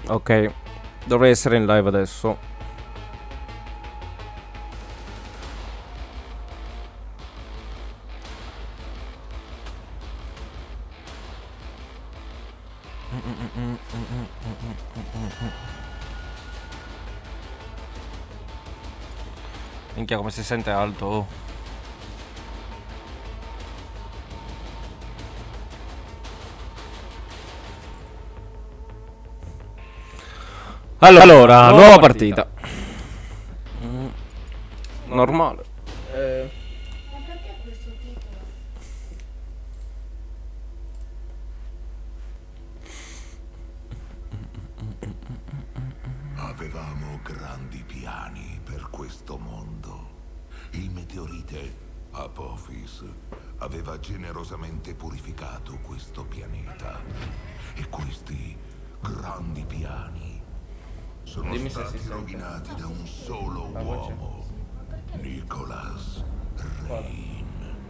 Ok, dovrei essere in live adesso. Minchia, come si sente alto. Oh. Allora, nuova partita. Normale. Ma perché questo titolo? Avevamo grandi piani per questo mondo. Il meteorite Apophis aveva generosamente purificato questo pianeta. E questi grandi piani sono Dimmi se stati si sente. rovinati da un solo uomo, Nicholas Rain.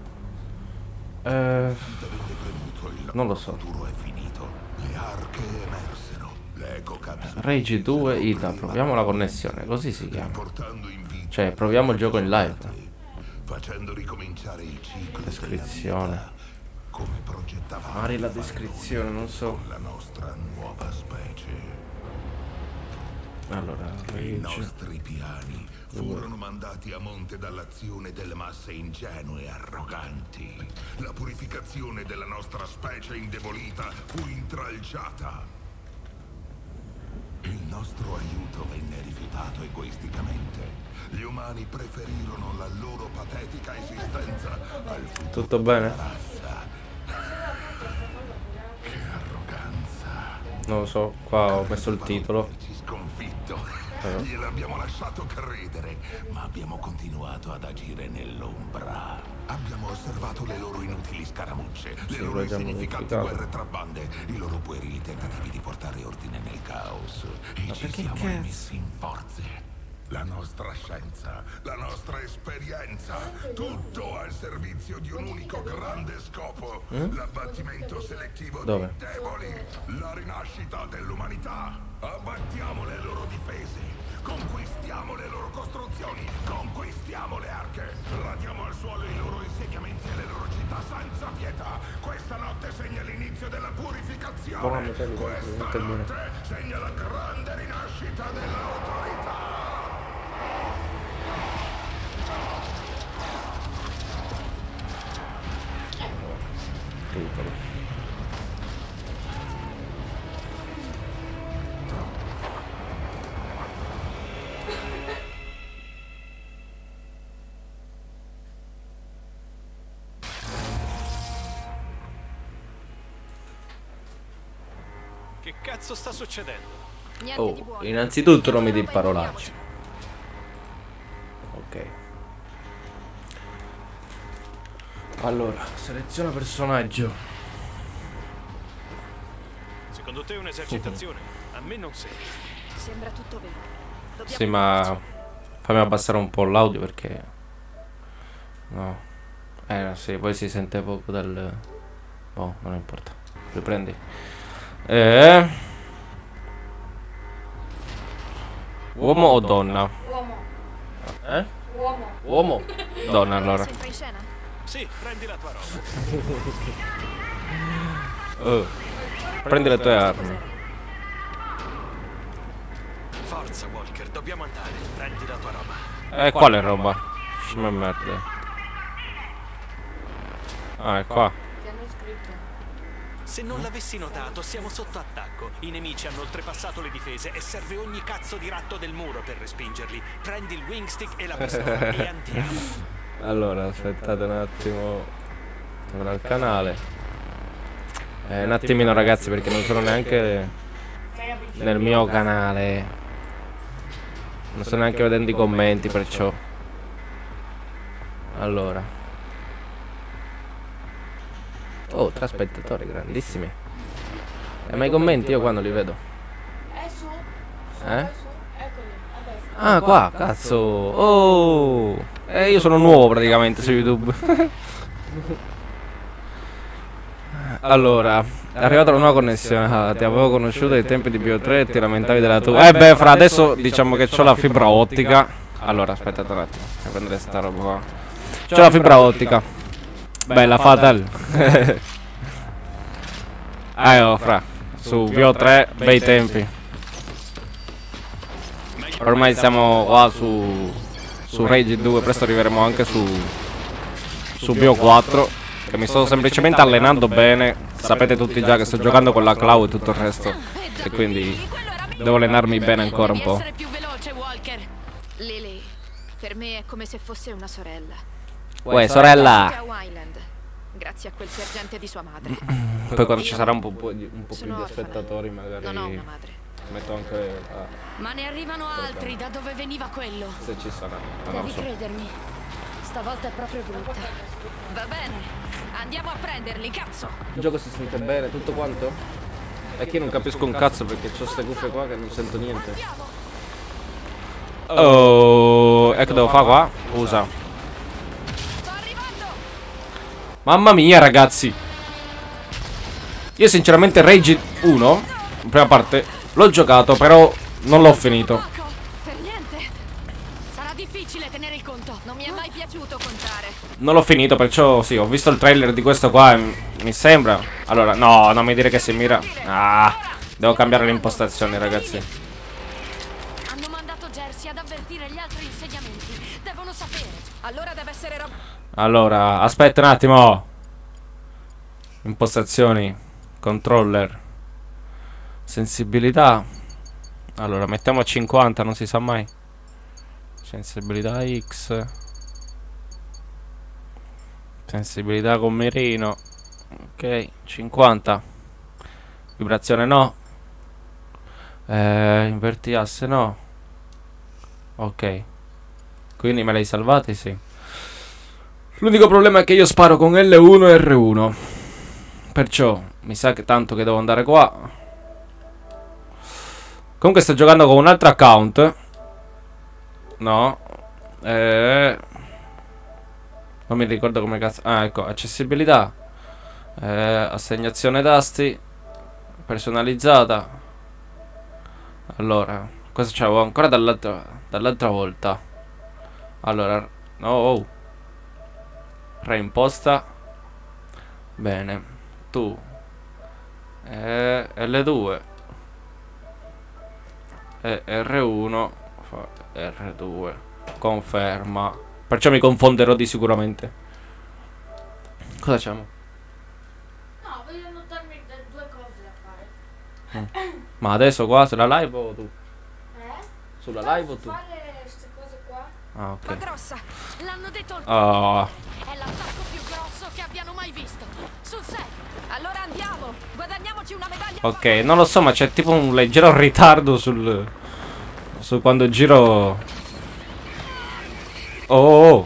Avete premuto il Non lo nostro so. futuro è finito. Le arche emersero. L'eco capsule Rage 2 Ita, proviamo la connessione, così si chiama. Cioè, proviamo il gioco in live. facendo ricominciare il ciclo Descrizione. della vita, come progettavamo Mari la di fare descrizione, noi non so. con la nostra nuova specie. Allora, I Rage. nostri piani furono mandati a monte dall'azione delle masse ingenue e arroganti. La purificazione della nostra specie indebolita fu intralciata. Il nostro aiuto venne rifiutato egoisticamente. Gli umani preferirono la loro patetica esistenza al futuro Tutto bene? della razza. Che arroganza. Non lo so, qua ho messo il titolo. Averci sconfitto. Gliel'abbiamo lasciato credere, ma abbiamo continuato ad agire nell'ombra. Abbiamo osservato le loro inutili scaramucce, le Sì, loro l'ho già insignificanti modificato. guerre tra bande, i loro puerili tentativi di portare ordine nel caos. E Ma ci perché siamo cazzo? rimessi in forze. La nostra scienza, la nostra esperienza, tutto al servizio di un unico grande scopo. L'abbattimento selettivo Dove? dei deboli, la rinascita dell'umanità. Abbattiamo le loro difese, conquistiamo le loro costruzioni, conquistiamo le arche, radiamo al suolo i loro insediamenti e le loro città senza pietà. Questa notte segna l'inizio della purificazione. Buona metà di Questa tutto bene. notte segna la grande rinascita dell'autorità. Titolo. Che cazzo sta succedendo? Niente di Oh, buono. innanzitutto non mi Roba dei parolacce. ingoiamoci. Ok. Allora, seleziona personaggio. Secondo te è un'esercitazione? A me non sembra. Sembra tutto vero. Dobbiamo Sì, ma provarci. fammi abbassare un po' l'audio perché... No. Sì, poi si sente poco dal... Oh, non importa. Riprendi. Uomo o donna? Uomo, Eh? uomo. Uomo? Donna allora. Sempre in scena? Sì, prendi la tua roba. Prendi le tue armi. Cos'era? Forza, Walker, dobbiamo andare. Prendi la tua roba. Quale roba? Scima merda. Ah, è qua. Ti hanno scritto. Se non l'avessi notato, siamo sotto attacco. I nemici hanno oltrepassato le difese e serve ogni cazzo di ratto del muro per respingerli. Prendi il wingstick e la pistola e andiamo. Allora, aspettate un attimo. Torno al canale. Un attimino ragazzi perché non sono neanche nel mio canale. Non sto neanche vedendo i commenti perciò. Allora. Oh, 3 spettatori grandissimi. Ma i commenti io quando li vedo? È su. Eh? È su. Eccoli. Vabbè. Ah, qua, cazzo. Oh. Io sono nuovo praticamente su YouTube. Allora, è arrivata una nuova connessione. Ah, ti avevo conosciuto ai tempi di Bio3 e ti lamentavi della tua. Beh, fra adesso diciamo che c'ho la fibra ottica. Allora, aspettate un attimo. Devo prendere sta roba qua. C'ho la fibra ottica. Bella fatal. Oh, fra. Su Bio3, bei tempi. Ormai siamo qua su Rage 2. Presto arriveremo anche su Bio 4. Che mi sto semplicemente allenando bene. Sapete tutti già che sto giocando con la Cloud e tutto il resto. E quindi devo allenarmi bene ancora un po'. Essere più veloce, Walker. Lily, per me è come se fosse una sorella. Uè, sorella! A Wyland, grazie a quel sergente di sua madre. Poi quando ci sarà un po' più di Sono orfana. spettatori magari Non ho una madre. metto anche Ma ne arrivano altri da dove veniva quello. se ci sarà. Ma non Devi so. credermi. Stavolta è proprio brutta. Va bene. Andiamo a prenderli, cazzo. Il gioco si sente bene, tutto quanto? È che io non capisco un cazzo perché c'ho ste cuffie qua che non sento niente. Oh, e che devo fare qua? Usa. Sto arrivando. Mamma mia, ragazzi. Io sinceramente Rage 1, in prima parte, l'ho giocato, però non l'ho finito. Poco. Per niente. Sarà difficile tenere il conto. Non mi è mai piaciuto contare. Non l'ho finito, perciò sì, ho visto il trailer di questo qua e mi sembra. Allora, no, non mi dire che si mira. Ah, devo cambiare le impostazioni, ragazzi. Hanno mandato Jersey ad avvertire gli altri insediamenti. Devono sapere. Allora deve essere roba. Allora, aspetta un attimo. Impostazioni, controller, sensibilità. Allora, mettiamo a 50, non si sa mai. Sensibilità X. Sensibilità con mirino. Ok, 50. Vibrazione no. Inverti asse no. Ok. Quindi me l'hai salvati, sì. L'unico problema è che io sparo con L1 e R1. Perciò mi sa che tanto che devo andare qua. Comunque sto giocando con un altro account. No. Non mi ricordo come cazzo. Ah, ecco, accessibilità. Assegnazione tasti. Personalizzata. Allora, cosa c'avevo ancora dall'altra volta? Allora, oh. Reimposta. Bene. Tu L2 e R1 R2. Conferma. Perciò mi confonderò di sicuramente. Cosa facciamo? No, voglio annotarmi due cose da fare. Ma adesso qua sulla live o tu? Sulla live o tu? Fare queste cose qua. Ah, Ma ok. grossa. L'hanno detto il Ah, È l'attacco più grosso che abbiano mai visto. Sul serio. Allora andiamo. Guadagniamoci una medaglia. ok, non lo so, ma c'è tipo un leggero ritardo su quando giro. Oh.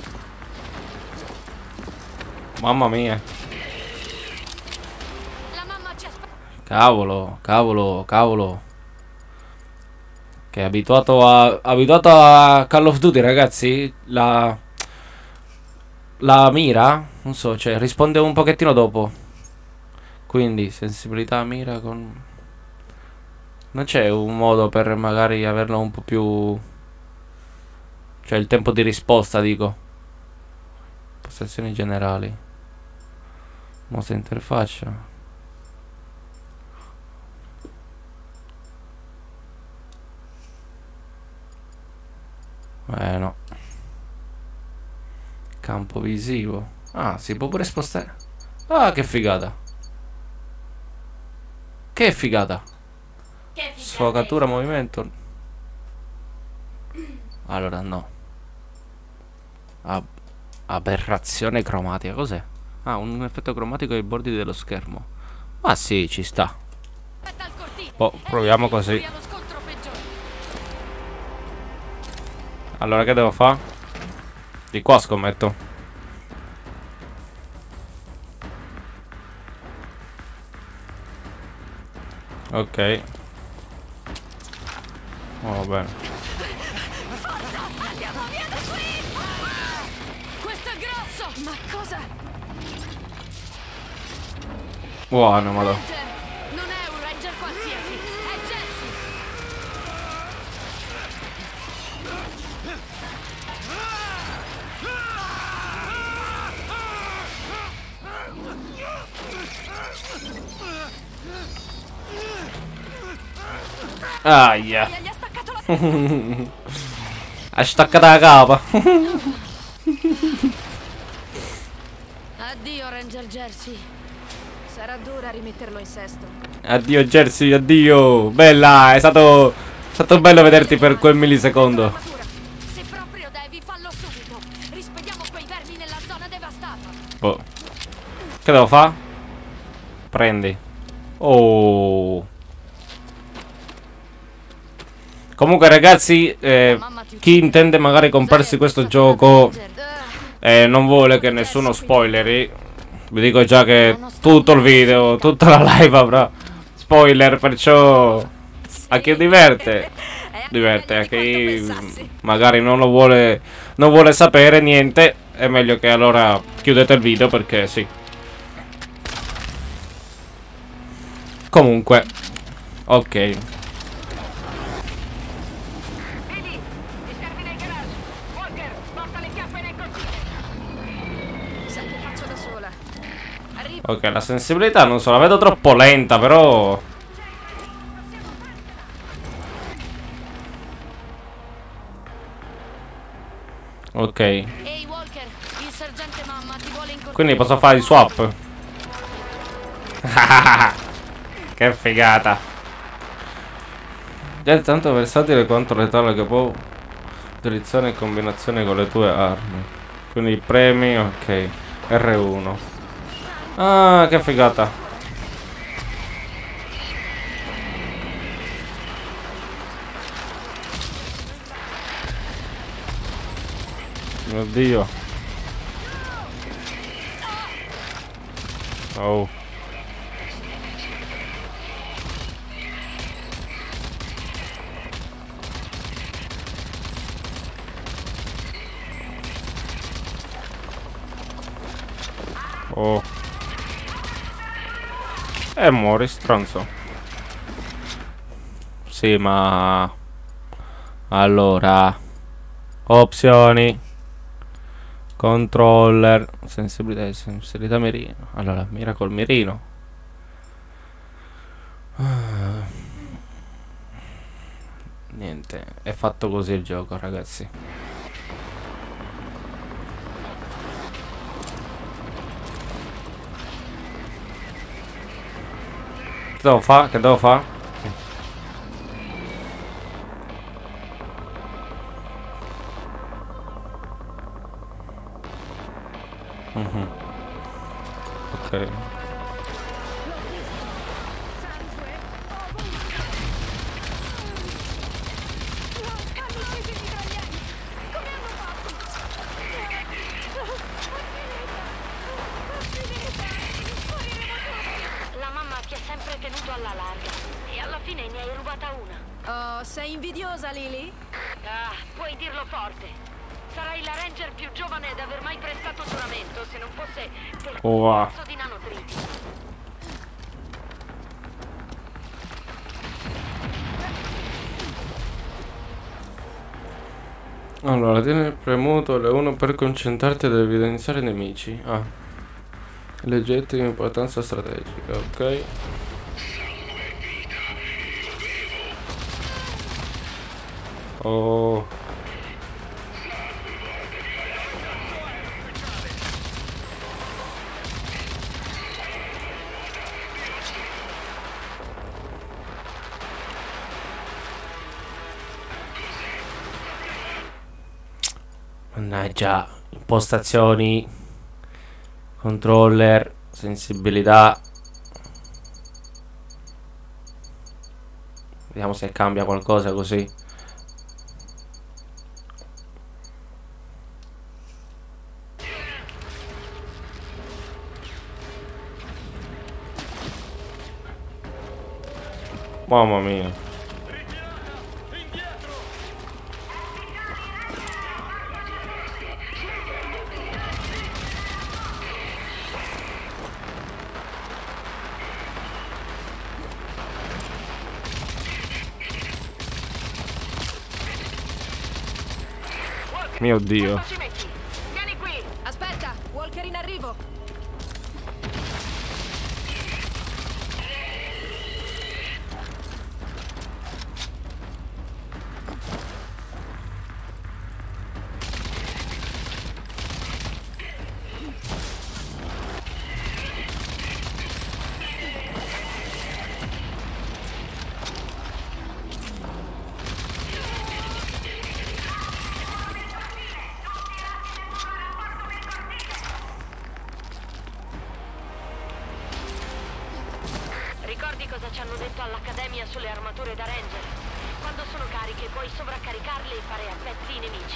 Mamma mia. La mamma ci aspetta. Cavolo. Che è abituato a Call of Duty, ragazzi. La mira, non so, cioè risponde un pochettino dopo. Quindi sensibilità mira con. Non c'è un modo per magari averlo un po' più. Cioè il tempo di risposta, dico. Impostazioni generali. Mouse interfaccia. No. Campo visivo. Ah, si può pure spostare. Ah, che figata. Che figata. Sfocatura movimento. Allora no. Aberrazione cromatica. Cos'è? Ah, un effetto cromatico ai bordi dello schermo. Ah sì, ci sta. Aspetta al cortile. Boh, proviamo così. Qui allo scontro peggiore. Allora che devo fare? Di qua scommetto. Ok. Oh, va bene. Andiamo via da qui. Questo è grosso. Ma cosa? Buono, madò. Ranger! Non è un ranger qualsiasi, è Jessie! Aia. Gli ha staccato la testa! Ha staccato la capa. Addio, Ranger Jersey. Sarà dura rimetterlo in sesto. Addio Jersey, addio. Bella, è stato bello vederti per quel millisecondo. Armatura. Se proprio devi, fallo subito. Rispediamo quei vermi nella zona devastata. Boh. Che devo fare? Prendi. Oh. Comunque ragazzi, chi intende magari comprarsi questo gioco e non vuole che nessuno spoileri, vi dico già che tutto il video, tutta la live avrà spoiler, perciò a chi diverte, a chi magari non vuole sapere niente, è meglio che allora chiudete il video, perché sì. Comunque, ok. Ok, la sensibilità non so, la vedo troppo lenta, però... Ok. Ehi Walker, il sergente Mamma ti vuole incontrare. Quindi posso fare il swap. Che figata. Già è tanto versatile quanto letale che può utilizzare in combinazione con le tue armi. Quindi premi, ok. R1. Ah, che figata. Mio Dio. Oh. Oh. E muori, stronzo. Sì, ma... Allora... Opzioni. Controller. Sensibilità mirino. Allora, mira col mirino. Niente, è fatto così il gioco, ragazzi. Che devo fare? Che devo fare? Ok. La mamma ti ha sempre tenuto alla larga e alla fine ne hai rubata una. Oh, sei invidiosa, Lily? Ah, puoi dirlo forte. Sarai la ranger più giovane ad aver mai prestato giuramento, se non fosse per Wow. un pezzo di nanotriti. Allora, tieni premuto L1 per concentrarti ed evidenziare i nemici. Ah. Leggete di importanza strategica, ok. Oh. Mannaggia, impostazioni, controller, sensibilità. Vediamo se cambia qualcosa così. Mamma mia. Mio Dio. Quanto ci metti? Vieni qui. Aspetta, Walker in arrivo. Ricordi cosa ci hanno detto all'Accademia sulle armature da Ranger? Quando sono cariche puoi sovraccaricarle e fare a pezzi i nemici.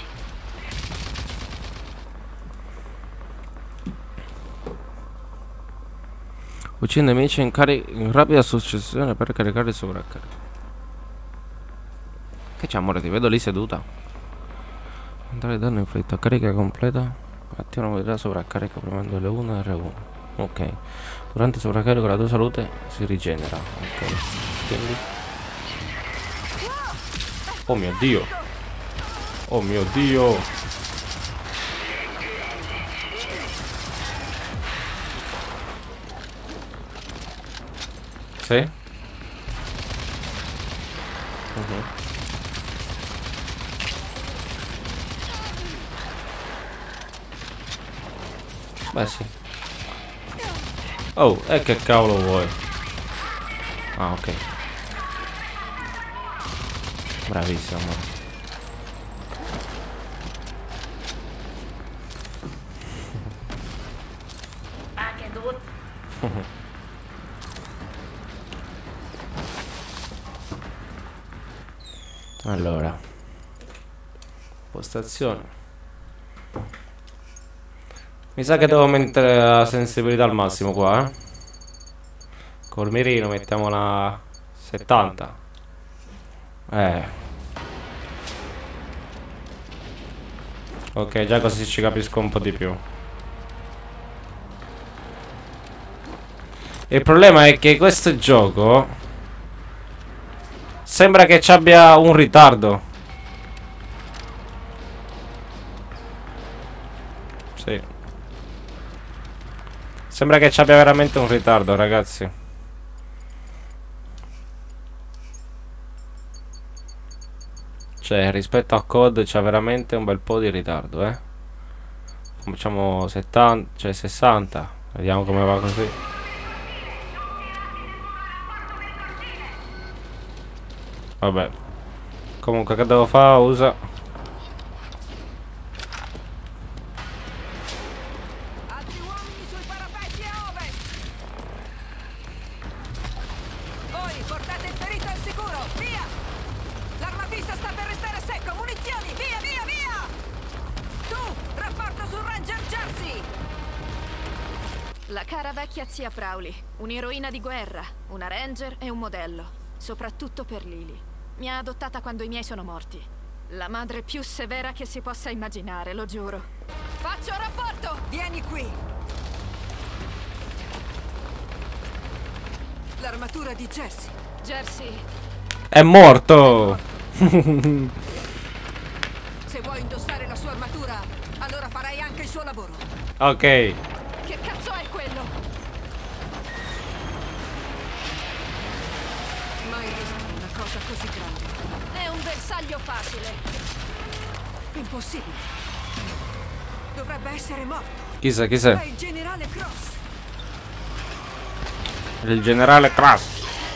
Uccide nemici in rapida successione per caricare il sovraccarico. Che c'è, amore? Ti vedo lì seduta. Andare danno inflitto. Carica completa. Attiva una modalità sovraccarica premendo L1 e R1. Ok. Durante il sovraccarico la tua salute si rigenera. Ok. Quindi. Oh mio Dio. Oh mio Dio. Sì? Beh sì. Oh, e che cavolo vuoi? Ah, ok. Bravissimo. Ah, che dovuto. Allora, postazione. Mi sa che devo aumentare la sensibilità al massimo qua, Col mirino mettiamola 70. Ok, già così ci capisco un po' di più. Il problema è che questo gioco sembra che ci abbia un ritardo. Sì. Sembra che ci abbia veramente un ritardo, ragazzi. Cioè, rispetto a COD c'ha veramente un bel po' di ritardo, Facciamo 70, cioè 60. Vediamo come va così. Vabbè. Comunque, che devo fare? Usa. Altri uomini sui parapetti a ovest. Voi portate il ferito al sicuro, via! L'armafissa sta per restare secco, munizioni, via, via, via! Tu, rapporto sul Ranger Jersey! La cara vecchia zia Crowley, un'eroina di guerra, una Ranger e un modello, soprattutto per Lily. Mi ha adottata quando i miei sono morti. La madre più severa che si possa immaginare, lo giuro. Faccio rapporto! Vieni qui! L'armatura di Jersey. Jersey. È morto! Se vuoi indossare la sua armatura, allora farai anche il suo lavoro. Ok. Che cazzo è quello? Mai visto una cosa così grande. È un bersaglio facile. Impossibile. Dovrebbe essere morto. Chi sei? Chi È sei? il generale Cross. Il generale Cross.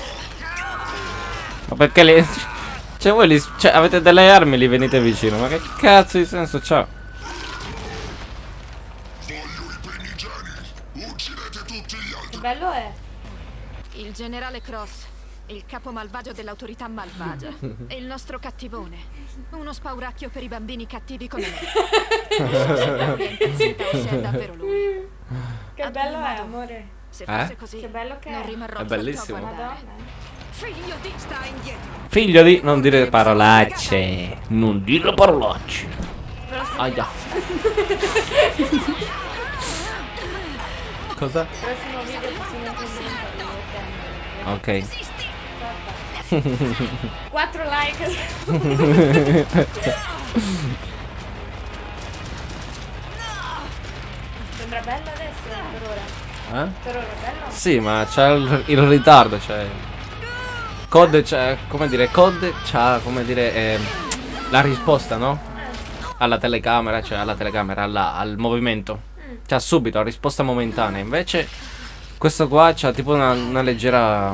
Ma perché li... Cioè voi li... Cioè, avete delle armi e li venite vicino. Ma che cazzo di senso c'ha? Voglio i primigeni. Uccidete tutti gli altri. Che bello è. Il generale Cross, il capo malvagio dell'autorità malvagia. E il nostro cattivone. Uno spauracchio per i bambini cattivi come me. Non so se Paolo è impazzita o se è davvero lui. Che Ad bello ogni è, modo, amore. Se fosse così, Che bello che non è. rimarrò È troppo bellissimo. a guardare. Madonna. Figlio di... Sta indietro. Figlio di... Non dire parolacce. Non dire parolacce. Aia. Cosa? Prossimo video ci Ok. 4 like. sembra bella adesso per ora. Per ora è bello? Sì, ma c'è il ritardo, cioè. COD c'è, come dire, COD c'ha, come dire, la risposta, no? Alla telecamera, cioè alla telecamera, al movimento. C'ha subito la risposta momentanea. Invece questo qua c'ha tipo una leggera,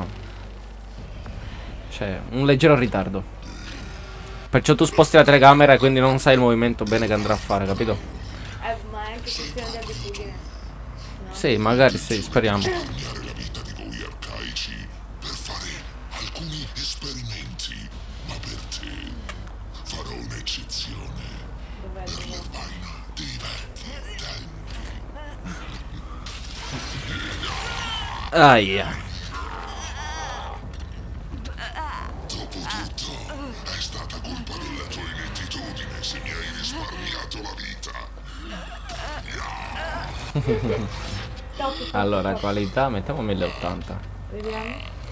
cioè un leggero ritardo. Perciò tu sposti la telecamera e quindi non sai il movimento bene che andrà a fare, capito? Ma è anche questione di abitudine. No. Sì, magari sì, speriamo. Cambiare la vita di voi arcaici per fare alcuni esperimenti, ma per te farò un'eccezione. L'Irvine dei vecchi tempi. Aia. Dopotutto, è stata colpa della tua inettitudine se mi hai risparmiato la vita. Allora, qualità, mettiamo 1080. Vediamo.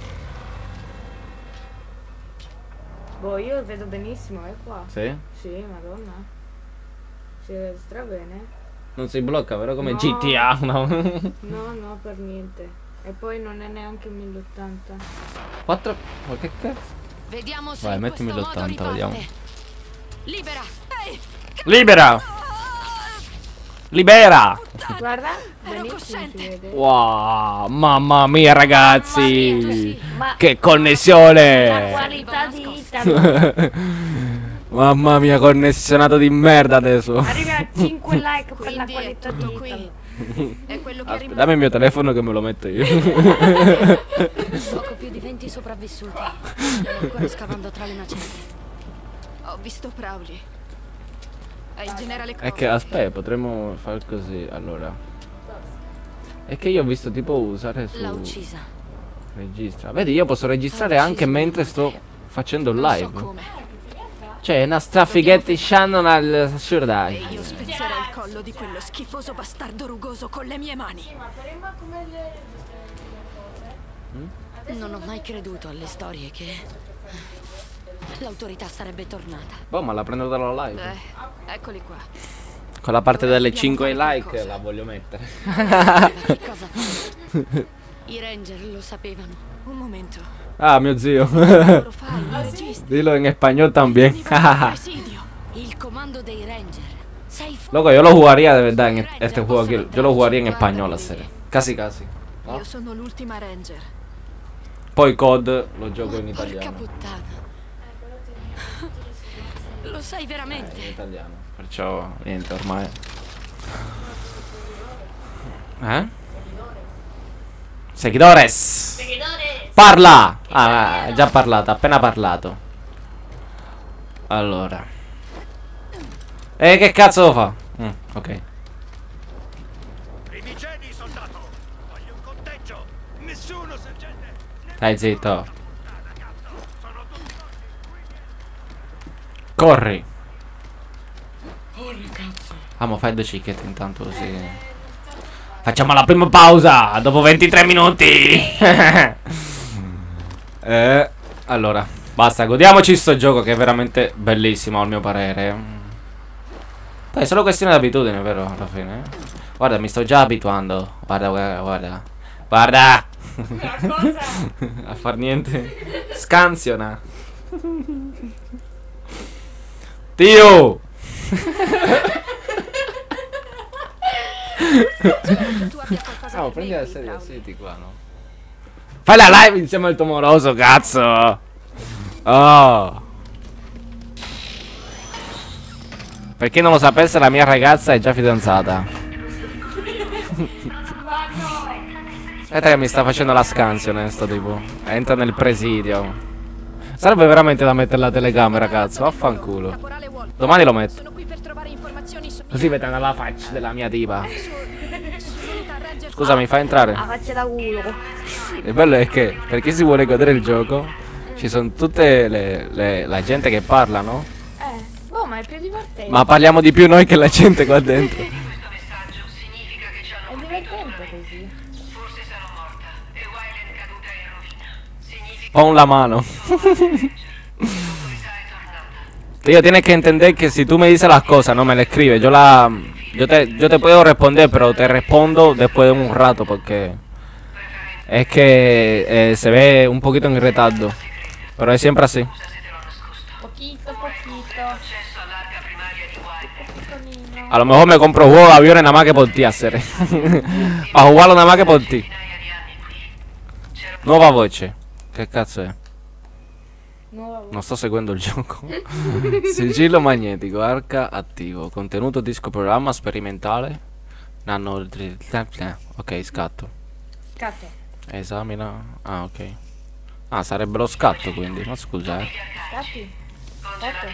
Boh, io vedo benissimo, è qua. Sì? Sì, madonna. Si vede stra bene. Non si blocca, vero? Come No. GTA, no? No, per niente. E poi non è neanche 1080. 4. Ma che cazzo? Vediamo se Vai, in mettimi questo modo l'80, vediamo. riparte. Libera! Ehi! Libera! Libera! Guarda, Ero benissimo si cosciente. vede. Wow, mamma mia ragazzi! Ma Che la connessione! qualità di Italy. Mamma mia, connessionato di merda adesso. Arrivi a 5 like per la Quindi è qualità di tutto Italy. qui. È quello che è Aspetta, dammi il mio telefono che me lo metto io. Poco più di 20 sopravvissuti. Stiamo ancora scavando tra le macerie. Ho visto Crowley. È il generale È Crawford. che aspetta, potremmo fare così. Allora, è che io ho visto tipo usare L'ha su uccisa. registra. Vedi, io posso registrare anche mentre sto facendo il Non so live. come. Cioè, una strafighetti Shannon al Surdai. E io spezzerò il collo di quello schifoso bastardo rugoso con le mie mani. Ma prima come le cose? Non ho mai creduto alle storie che l'autorità sarebbe tornata. Boh, ma la prendo dalla live. Eccoli qua. Con la parte Ora delle dobbiamo 5 fare like qualcosa. la voglio mettere. Che cosa fare? I ranger lo sapevano. Un momento. Ah, mio zio. Loro fai, i registi. Dilo in español también. Presidio. Il comando dei ranger. Sei Loco, yo lo jugaría de verdad en este juego aquí. Yo lo jugaría en español la serie. Casi, casi. ¿no? Io sono l'ultima ranger. Poi COD lo gioco in Porca italiano. puttana. Lo sai In veramente? italiano. Perciò niente ormai. Seguidores. Parla. Ah, è già parlato, appena parlato. Allora. Che cazzo lo fa? Ok. Primigeni, soldato! Voglio un conteggio! Nessuno, sergente! Stai zitto. Corri. Amo, fai due cicchette intanto così. Facciamo la prima pausa dopo 23 minuti. Allora, basta, godiamoci sto gioco che è veramente bellissimo al mio parere. Poi è solo questione di abitudine, vero? Alla fine. Guarda, mi sto già abituando. Guarda, guarda, guarda. Guarda. A far niente. Scansiona. Dio. Tu abbia qualcosa Oh, per prendi me la qui, sedia, Crowley. siedi qua, no? Fai la live insieme al tuo moroso, cazzo! Oh! Per chi non lo sapesse, la mia ragazza è già fidanzata. Aspetta che mi sta facendo la scansione, sto tipo. Entra nel presidio. Sarebbe veramente da mettere la telecamera, cazzo. Vaffanculo. Caporale Wall. Domani lo metto. Sono qui per trovare informazioni su Così vedono la faccia della mia diva. sull'unità ranger. Scusa, mi fai entrare? La faccia da culo. Il bello è che per chi si vuole godere il gioco ci sono tutte la gente che parla, no? Oh, ma è più divertente. Ma parliamo di più noi che la gente qua dentro. È divertente così. Pon la mano. Io tiene que entender que si tú me dices las cosas, no me le escribes, yo la Yo te puedo responder, pero te respondo después de un rato porque es que se ve un poquito en retardo. Pero es siempre así. Poquito. A lo mejor me compro juegos de aviones nada más que por ti, hacer. A jugarlo nada más che per te. Nuova voce. Che cazzo è? Non sto seguendo il gioco. Sigillo magnetico, arca attivo. Contenuto disco programma sperimentale. Nano. Ok, scatto. Scatto. Esamina. Ah, ok. Ah, sarebbe lo scatto quindi. Ma scusa, Scatti? Scatto?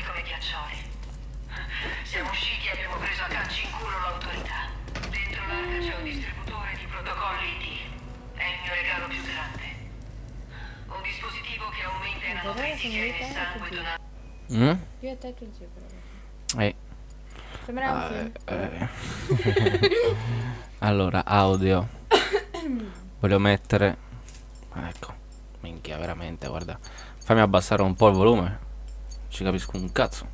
Siamo usciti e abbiamo preso a calci in culo l'autorità. Dentro l'arca c'è un distributore di protocolli ID. È il mio regalo più grande. Un dispositivo che aumenta i nanoparticelle nel sangue donato. Io e te che giro. Sembra un film. Allora, audio. Voglio mettere. Ecco. Minchia, veramente, guarda. Fammi abbassare un po' il volume. Ci capisco un cazzo.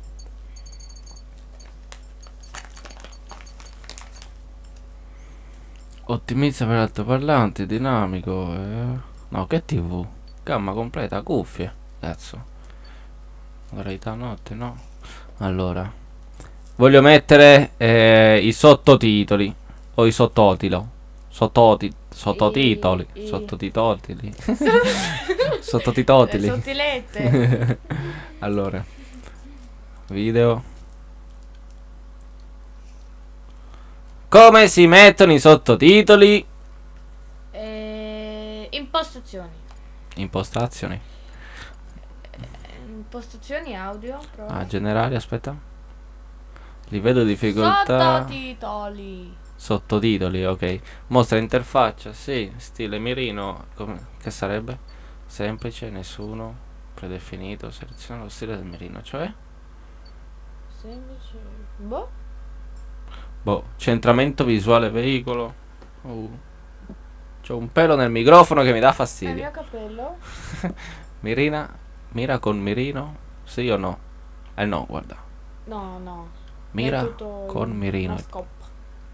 Ottimizza per altoparlanti, dinamico. No, che TV? Gamma completa, cuffie. Cazzo. Modalità notte, no. Allora. Voglio mettere i sottotitoli. O i sottotitoli. Sottotitoli. Sottotitoli. Sottotitoli. Sottilette. Allora. Video. Come si mettono i sottotitoli? Impostazioni. Impostazioni. Impostazioni audio. Prova. Ah, generali, aspetta. Livello di difficoltà. Sottotitoli. Sottotitoli, ok. Mostra interfaccia, sì. Stile mirino. Che sarebbe? Semplice, nessuno. Predefinito. Seleziona lo stile del mirino, cioè? Semplice. Boh. Boh, centramento visuale veicolo. C'ho un pelo nel microfono che mi dà È il fastidio. mio capello. Mira con mirino? Sì o no? No, guarda. No. Mira È tutto con mirino. una scoppa.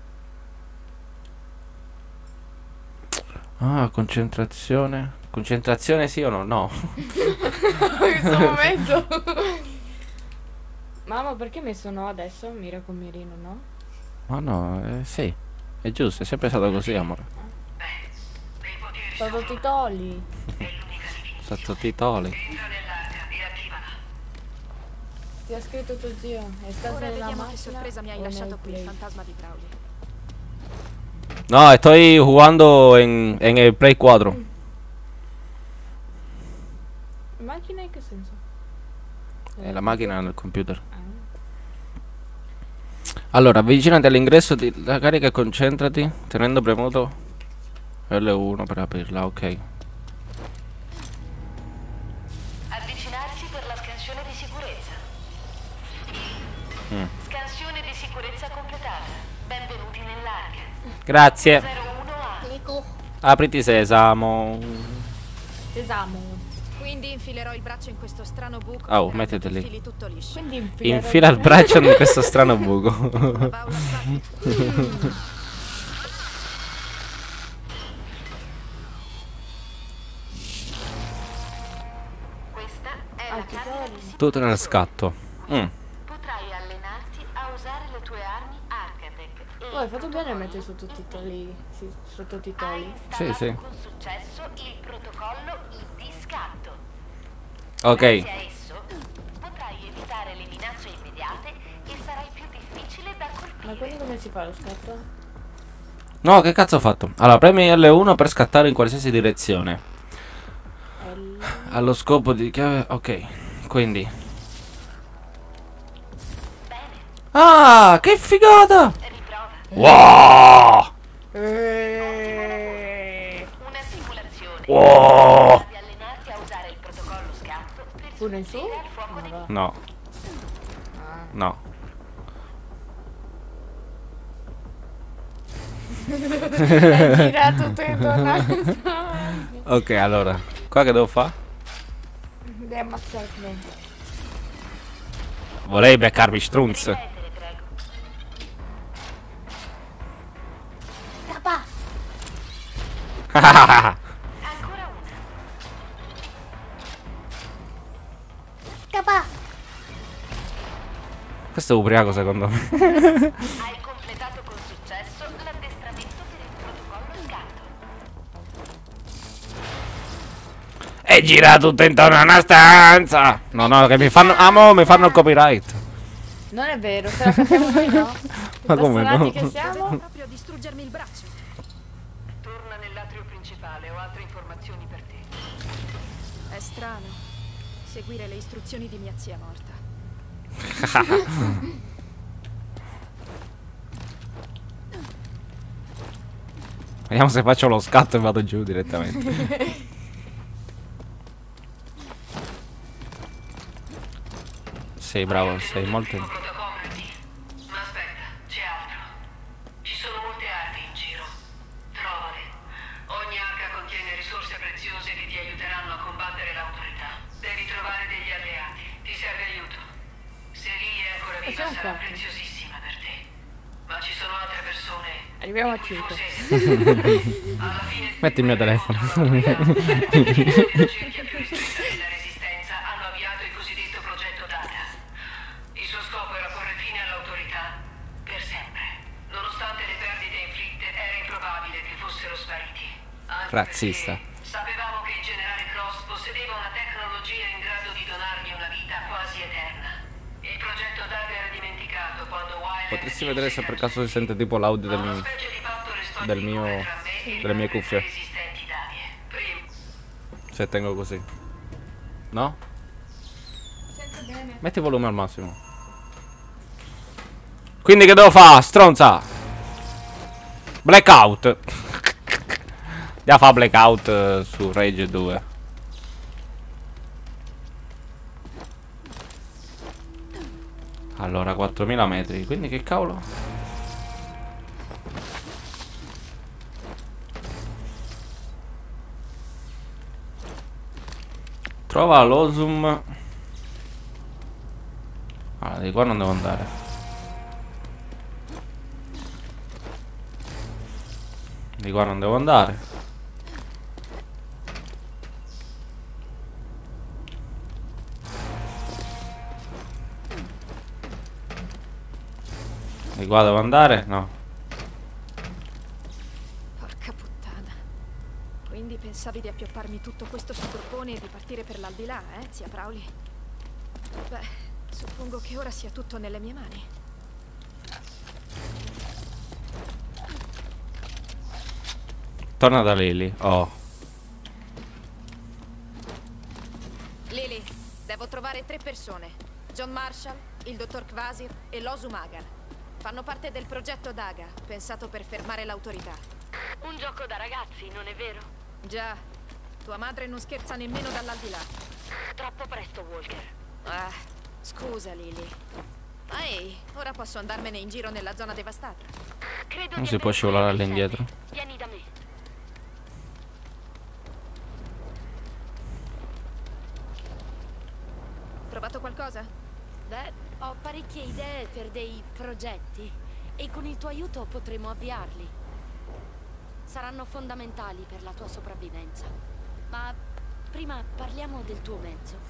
Ah, concentrazione. Concentrazione sì o no? No. In questo momento. Mamma, perché hai messo no adesso? Mira con mirino, no? Ma no, sì. È giusto, è sempre stato così, amore. Sottotitoli. Sottotitoli. Ti ha scritto tuo zio. È stato Ora nella vediamo che macchina sorpresa mi hai o lasciato nel qui, play? fantasma di Crowley. No, estoy jugando en el Play 4. Macchina in che senso? La macchina nel computer. Ah. Allora, avvicinati all'ingresso della carica e concentrati tenendo premuto L1 per aprirla, ok. Avvicinarsi per la scansione di sicurezza. Scansione di sicurezza completata. Benvenuti nell'arca. Grazie. 01A. Apriti sesamo. Sesamo. Quindi infilerò il braccio in questo strano buco. Oh, sperando mettete che lì. fili tutto liscio. Quindi Infila il braccio in questo strano buco. Paola, spatti. Questa è la camera di sicurezza. Tutto nel scatto. Potrai allenarti a usare le tue armi Arcatech. Oh, hai fatto bene a mettere sottotitoli. Sì, Hai sottotitoli. installato Sì. con successo il protocollo ID scatto. Ok. Grazie a esso potrai evitare le minacce immediate e sarai più difficile da colpire. Ma quindi come si fa lo scatto? No, che cazzo ho fatto? Allora, premi L1 per scattare in qualsiasi direzione. L. Allo scopo di chiave. Ok, quindi. Ah, che figata! Riprova. Wow! Una simulazione. Wow! Di allenarti a usare il protocollo scatto per Pure in su? sfuggire al fuoco Ma va. No. No. Hai girato tutto intorno. Ok, allora. Qua che devo fare? Devi ammazzarmi. Vorrei beccarmi strunz. Ripetere, prego. Ancora una. Scappa! Questo è ubriaco secondo me. Hai completato con successo l'addestramento per il protocollo scarto. E gira tutto intorno a una stanza. No, che mi fanno. Amo, mi fanno il copyright. Non è vero, se la capiamo noi no. Ma come no? Bastonati che siamo? Dovevo proprio distruggermi il braccio. Torna nell'atrio principale, ho altre informazioni per te. È strano seguire le istruzioni di mia zia morta. Vediamo se faccio lo scatto e vado giù direttamente. Sei bravo, sei molto. Protocolliti. Ma aspetta, c'è altro. Ci sono molte arti in giro. Trovale. Ogni arca contiene risorse preziose che ti aiuteranno a combattere l'autorità. Devi trovare degli alleati. Ti serve aiuto. Se Lily è ancora viva Facciamo sarà qua. preziosissima per te. Ma ci sono altre persone. Arriviamo a di cui 5. forse alla fine Metti il mio telefono. la cerchia più ristretta della resistenza hanno avviato il cosiddetto progetto Data. Il suo scopo era porre fine all'autorità per sempre. Nonostante le perdite inflitte, era improbabile che fossero spariti. Anche Razzista. perché sapevamo che il generale Cross possedeva una tecnologia in grado di donargli una vita quasi eterna. Il progetto Data era dimenticato quando Wilder Potresti vedere se per caso si sente tipo l'audio una specie di patto restò del attivo mio- tra me e delle mie le cuffie. resistenti Davie. Prima Se tengo così. No? Sento bene. Metti il volume al massimo. Quindi che devo fare? Stronza! Blackout! Andiamo a fare blackout su Rage 2. Allora, 4000 metri. Quindi che cavolo? Trova l'Osum. Ah, di qua non devo andare. Di qua non devo andare. Di qua devo andare? No. Porca puttana. Quindi pensavi di appiopparmi tutto questo sul gruppone e di partire per l'aldilà, zia Crowley? Beh, suppongo che ora sia tutto nelle mie mani. Torna da Lily. Oh. Lily, devo trovare 3 persone. John Marshall, il dottor Kvasir e l'Osu Magar. Fanno parte del progetto Daga, pensato per fermare l'autorità. Un gioco da ragazzi, non è vero? Già, tua madre non scherza nemmeno dall'aldilà. Troppo presto, Walker. Ah, scusa Lily. Ma ehi, ora posso andarmene in giro nella zona devastata. Credo Non di si può aver scivolare quello che all'indietro. serve. Vieni da me. Trovato qualcosa? Beh, ho parecchie idee per dei progetti e con il tuo aiuto potremo avviarli. Saranno fondamentali per la tua sopravvivenza. Ma prima parliamo del tuo mezzo.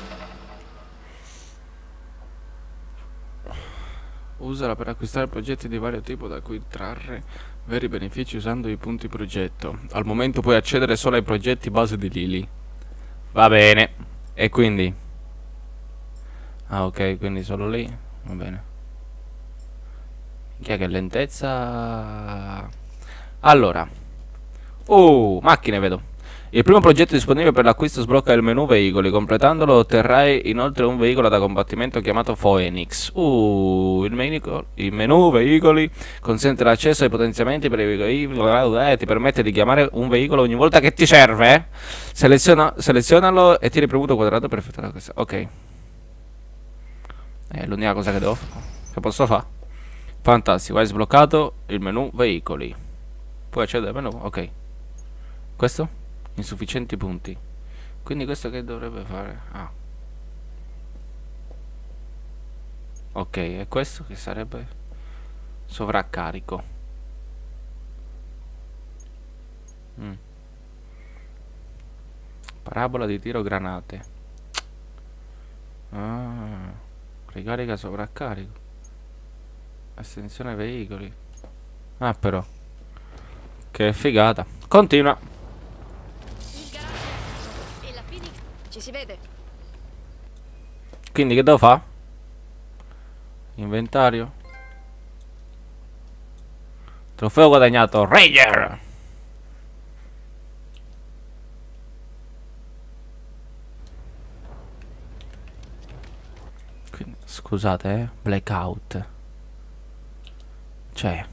Usala per acquistare progetti di vario tipo da cui trarre veri benefici usando i punti progetto. Al momento puoi accedere solo ai progetti base di Lily. Va bene. E quindi? Ah, ok, quindi solo lì. Va bene. Chi è che lentezza? Allora. Oh, macchine vedo. Il primo progetto disponibile per l'acquisto sblocca il menu veicoli. Completandolo otterrai inoltre un veicolo da combattimento chiamato Phoenix. Il menu veicoli consente l'accesso ai potenziamenti per i veicoli. Ti permette di chiamare un veicolo ogni volta che ti serve. Selezionalo e tieni premuto quadrato per effettuare questo. Ok. È l'unica cosa che devo fare. Che posso fare? Fantastico, hai sbloccato il menu veicoli. Puoi accedere al menu? Ok. Questo? Insufficienti punti. Quindi questo che dovrebbe fare? Ah. Ok, e questo che sarebbe? Sovraccarico. Parabola di tiro granate. Ah, ricarica sovraccarico. Estensione veicoli. Ah, però. Che figata. Continua. Il garage e la Phoenix. Ci si vede. Quindi che devo fare? Inventario. Trofeo guadagnato. Ranger. Quindi, scusate, blackout. Cioè,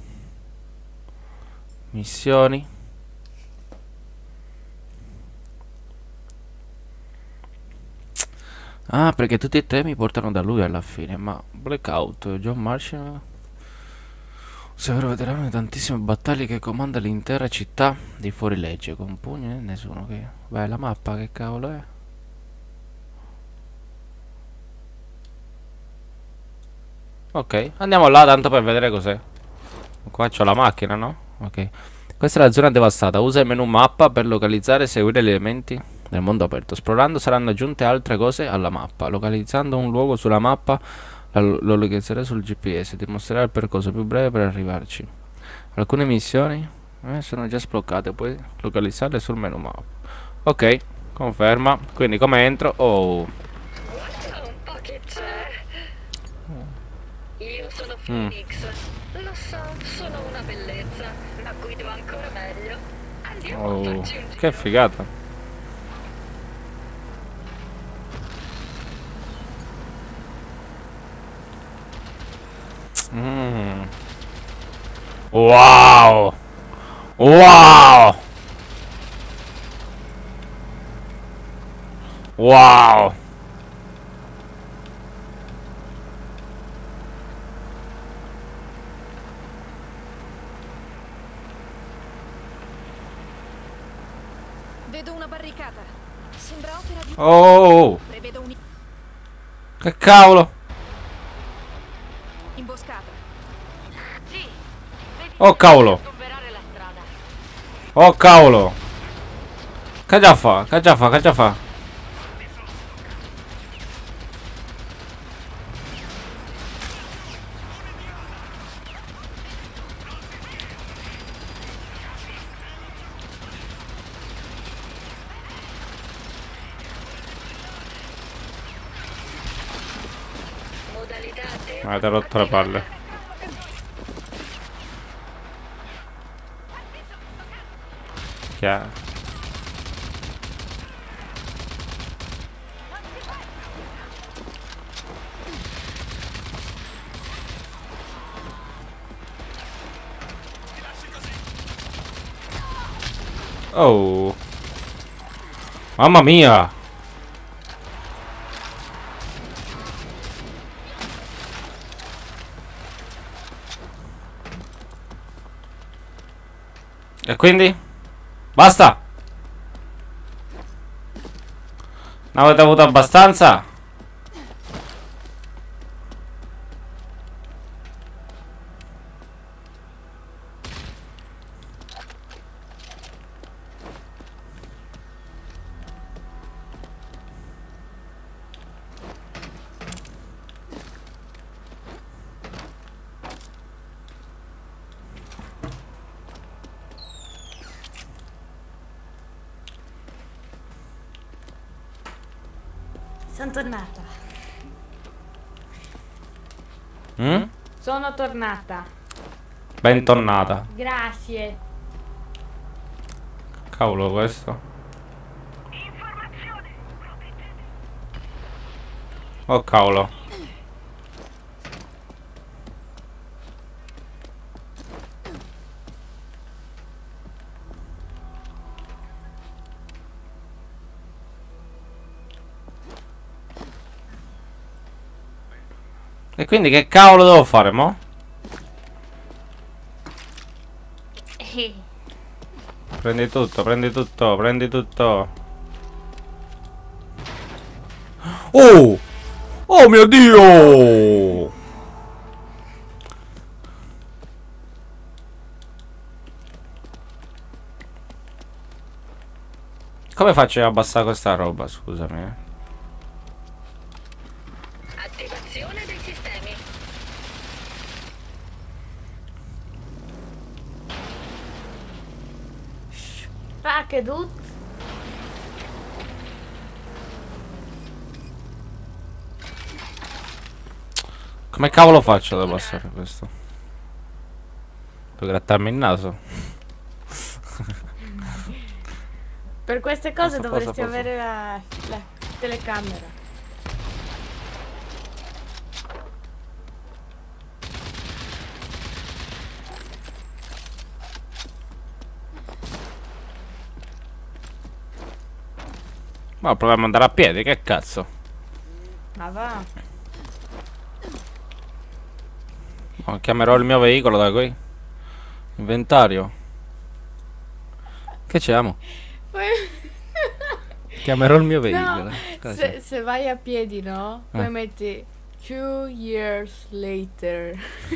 missioni. Ah, perché tutti e tre mi portano da lui alla fine. Ma blackout, John Marshall, severo veterano di tantissime battaglie che comanda l'intera città di fuorilegge. Con pugni nessuno che... Beh, la mappa che cavolo è? Ok, andiamo là tanto per vedere cos'è. Qua c'ho la macchina, no? Ok. Questa è la zona devastata. Usa il menu mappa per localizzare e seguire gli elementi del mondo aperto. Esplorando saranno aggiunte altre cose alla mappa. Localizzando un luogo sulla mappa lo localizzerai sul GPS. Ti mostrerà il percorso più breve per arrivarci. Alcune missioni sono già sbloccate. Puoi localizzarle sul menu mappa. Ok, conferma. Quindi come entro? Oh. Guarda un po' che c'è. Io sono Phoenix. Lo so, sono una bellezza, ma guido ancora meglio. Andiamo a farci un giro. Che figata. Wow. Wow. Wow. Vedo una barricata. Sembra opera di... Oh. Prevedo Che cavolo. un'imboscata. Sì, vedi Oh cavolo. sgomberare la strada. Oh cavolo. Che già fa? Che già fa? Che già fa? Modalità te. Avete rotto le palle. Chiaro. Oh. Mamma mia. E quindi? Basta. Non avete avuto abbastanza? Sono tornata. Sono tornata. Bentornata. Grazie. Cavolo questo. Oh cavolo. E quindi che cavolo devo fare, mo? Prendi tutto, prendi tutto, prendi tutto. Oh! Oh mio Dio! come faccio a abbassare questa roba? Scusami, Attivazione dei sistemi. Pakedut. Come cavolo faccio ad abbassare questo? Devo grattarmi il naso. Per queste cose Posso. dovresti avere la telecamera. Ma proviamo ad andare a piedi, che cazzo? Ma va. No, chiamerò il mio veicolo da qui. Inventario. Che c'è, Chiamerò il mio veicolo. No, se vai a piedi, no? Poi metti 2 years later.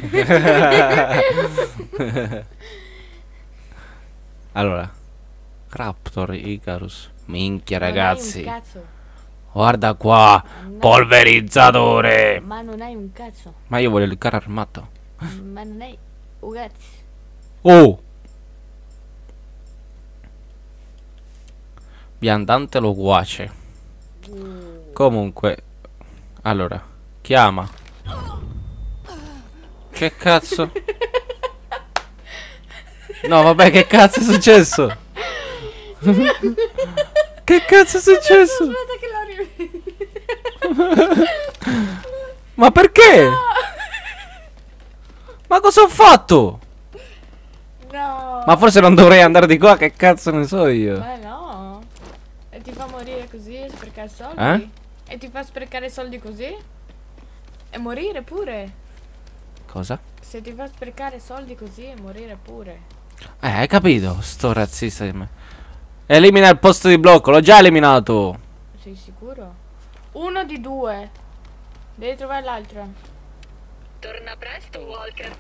Allora, Raptor Icarus. Minchia, Non hai ragazzi. un cazzo. Guarda qua, polverizzatore. Ma non hai un cazzo. Ma io voglio il carro armato. Ma non hai un cazzo. Oh! Viandante loquace. Comunque, allora, chiama. Che cazzo? No, vabbè, che cazzo è successo? Che cazzo è successo? Aspetta che lo rivedo. Ma perché? Ma cosa ho fatto? No. Ma forse non dovrei andare di qua, che cazzo ne so io? Ma no. E ti fa morire così e sprecare soldi? Eh? E ti fa sprecare soldi così? E morire pure. Cosa? Se ti fa sprecare soldi così e morire pure. Hai capito? Sto razzista di me. Elimina il posto di blocco, l'ho già eliminato. Sei sicuro? Uno di due. Devi trovare l'altro. Torna presto, Walker.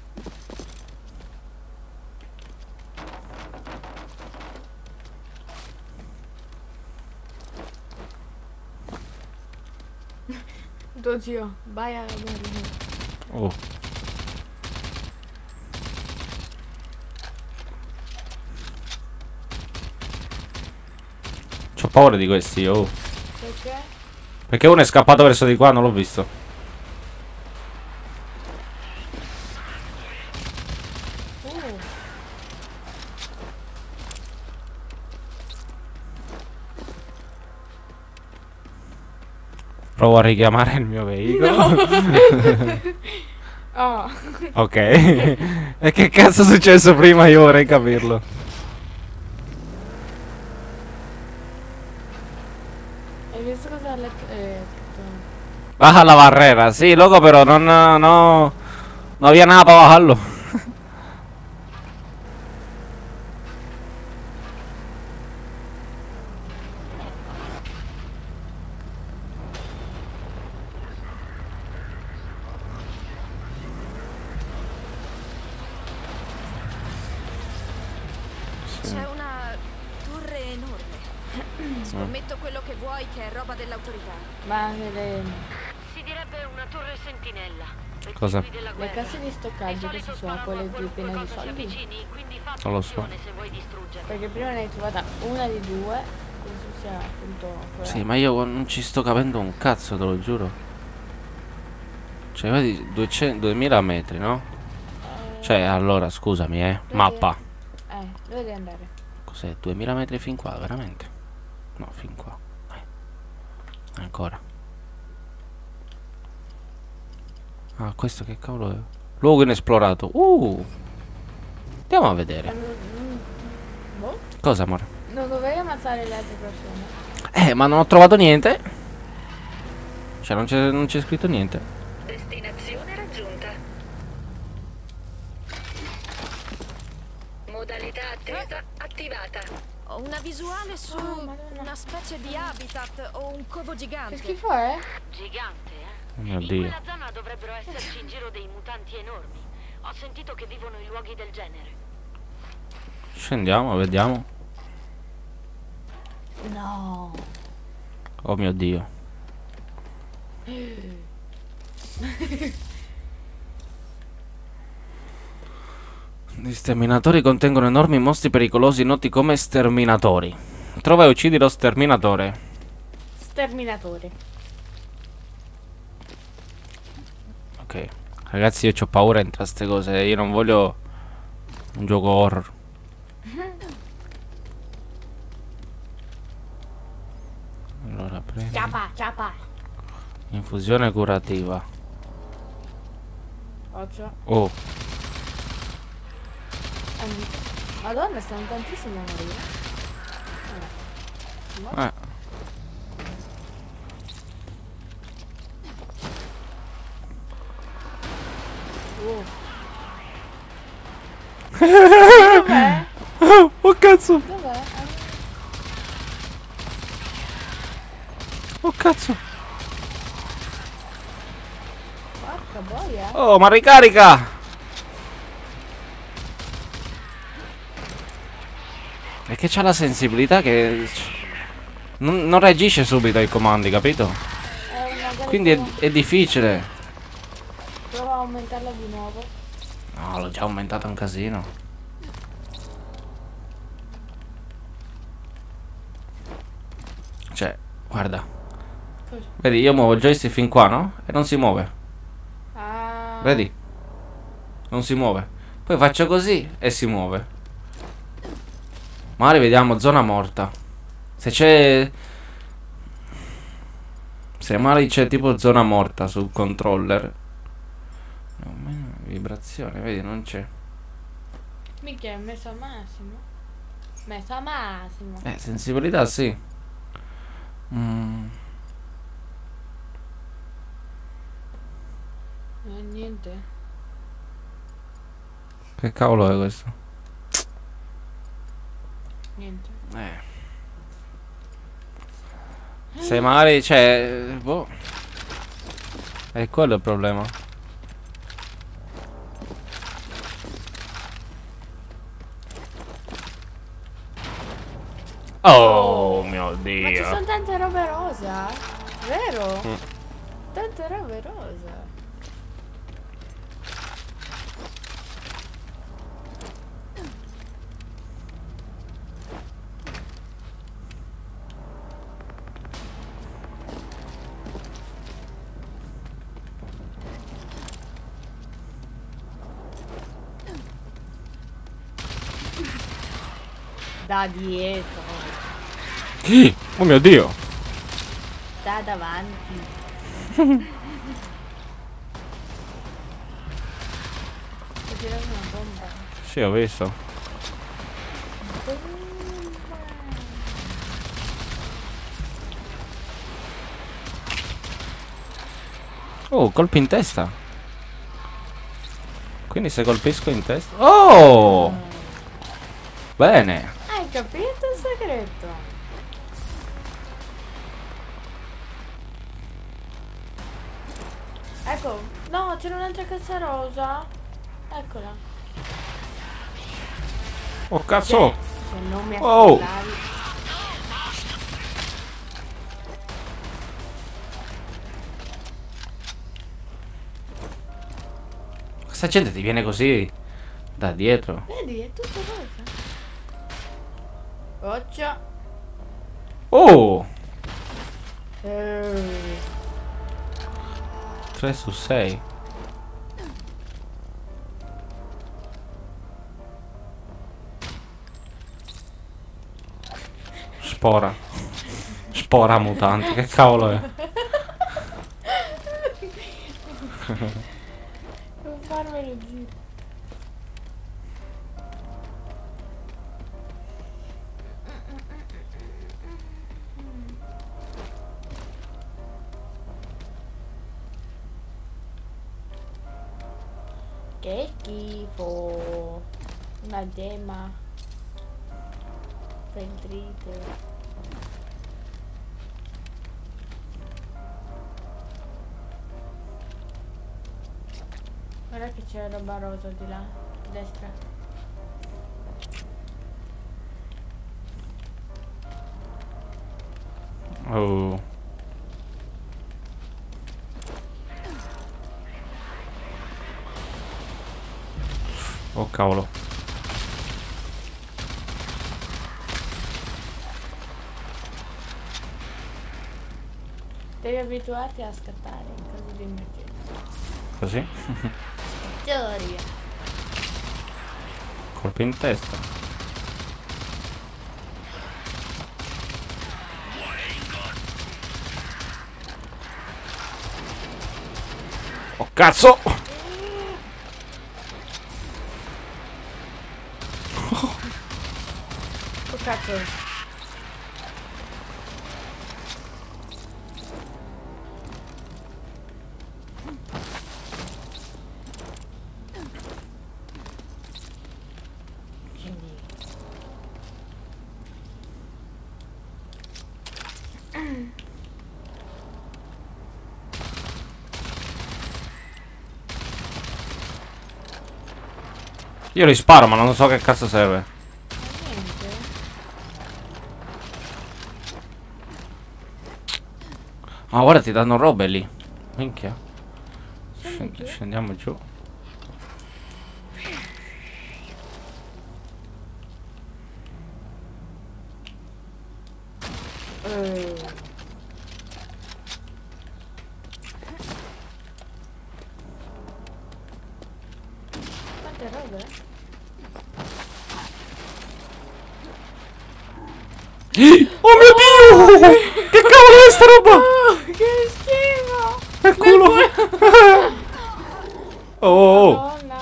Tuo zio, vai a guardare. Oh. C'ho paura di questi, oh. Perché? Perché uno è scappato verso di qua, non l'ho visto. Provo a richiamare il mio veicolo. Oh. Ok. E che cazzo è successo prima? Io vorrei capirlo. Hai visto cosa ha letto? Baja la barrera, sì, loco, però no había nada para bajarlo. C'è una torre enorme. Scommetto quello che vuoi che è roba dell'autorità. Ma anche Si direbbe una torre sentinella. Cosa? le casse di stoccaggio che si sono quelle più piene di soldi. Non lo so. Se vuoi distruggere. Perché prima ne hai trovata una di due. Penso sia appunto quella. Sì, ma io non ci sto capendo un cazzo, te lo giuro. Cioè, vedi, 2000 metri, no? Cioè, allora, scusami, mappa. Dove devi andare? Cos'è? 2000 metri fin qua, veramente? No, fin qua. Ancora. Ah, questo che cavolo è? Luogo inesplorato. Andiamo a vedere. Boh. Cosa, amore? Non dovevi ammazzare le altre persone. Ma non ho trovato niente. Cioè, non c'è scritto niente. Destinazione raggiunta. Modalità attesa attivata. Ho una visuale su una specie di habitat o un covo Che gigante. schifo è? Gigante, Oh mio In Dio. quella zona dovrebbero esserci in giro dei mutanti enormi. Ho sentito che vivono in luoghi del genere. Scendiamo, vediamo. No. Oh mio Dio. Gli sterminatori contengono enormi mostri pericolosi noti come sterminatori. Trova e uccidi lo sterminatore. Sterminatore. Ok. Ragazzi, io ho paura in queste cose. Io non voglio un gioco horror. Allora prendo. Ciapa, ciapa. Infusione curativa. Occhio. Oh. Madonna, stanno tantissimo a morire. Dov'è? Oh cazzo. Dov'è? Oh cazzo. Porca boia. Oh, ma ricarica. È che c'ha la sensibilità che non reagisce subito ai comandi, capito? Quindi è difficile. Prova a aumentarla di nuovo. No, l'ho già aumentato un casino. Cioè, guarda. Vedi, io muovo il joystick fin qua, no? E non si muove. Ah. Vedi? Non si muove. Poi faccio così e si muove. Magari vediamo zona morta. Se c'è... Se magari c'è tipo zona morta sul controller. No, vibrazione, vedi, non c'è. Mica è messo al massimo. Messo al massimo. Sensibilità sì. Niente. Che cavolo è questo? Niente. Se magari c'è... boh. È quello il problema. Oh mio Dio. Ma ci sono tante robe rosa. Vero? Tante robe rosa. Da dietro. Oh mio Dio. Da davanti. Ho tirato una bomba. Sì, ho visto. Oh, colpi in testa. Quindi se colpisco in testa... Oh! Bene. Hai capito il segreto? Ecco, no, c'era un'altra cassa rosa. Eccola. Oh cazzo. Se non mi Oh. accollavi. Questa gente ti viene così da dietro. Vedi, è tutto rosa. Occhio. Oh! 3 su 6. Spora. Spora mutante, che cavolo è? Non farmelo zitto. Che schifo. Una gemma. Fendrite. Guarda che c'è roba rosa di là, a destra. Oh. Oh cavolo. Devi abituarti a scattare in caso di emergenza. Così? Teoria. Colpi in testa. Oh cazzo! Oh cazzo. Io li sparo ma non so che cazzo serve. Niente. Ah guarda ti danno robe lì. Minchia. Scendiamo giù. Quante robe? Oh mio Dio! Che cavolo è sta roba? Oh, che schifo! Che culo! Oh! Madonna.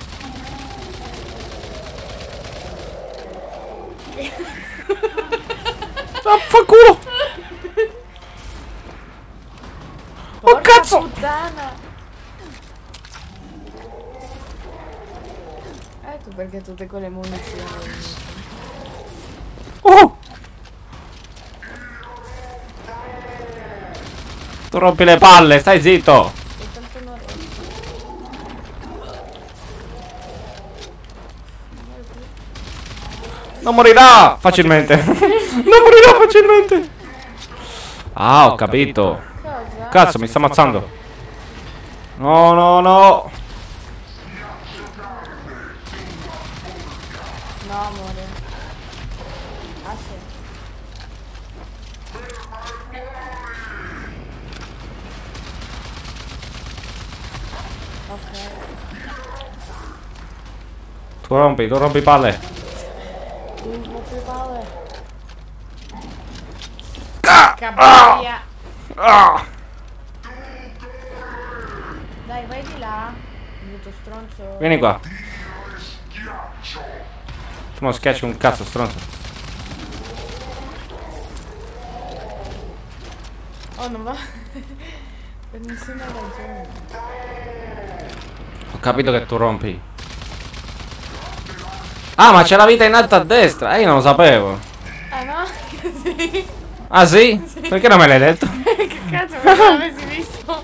Vaffanculo! Oh Porca cazzo! puttana! Ecco perché tutte quelle munizioni. Oh! Tu rompi le palle, stai zitto! Soltanto una roba. Non morirà facilmente! Non morirà facilmente! Ah, ho capito! Cosa? Cazzo, mi sta ammazzando! No, no, no! No, amore. Ah, sì. Ok. Tu rompi palle! Un po' più palle. Ah! Cabria. Ah! Dai, vai di là. Brutto stronzo. Vieni qua! Tu non schiacci un cazzo, stronzo! Oh, non va. Per nessuna ragione. Ho capito che tu rompi. Ah, ma c'è la vita in alto a destra! Io non lo sapevo! Ah no? Sì. Ah sì? Perché non me l'hai detto? Che cazzo, perché non l'avessi visto?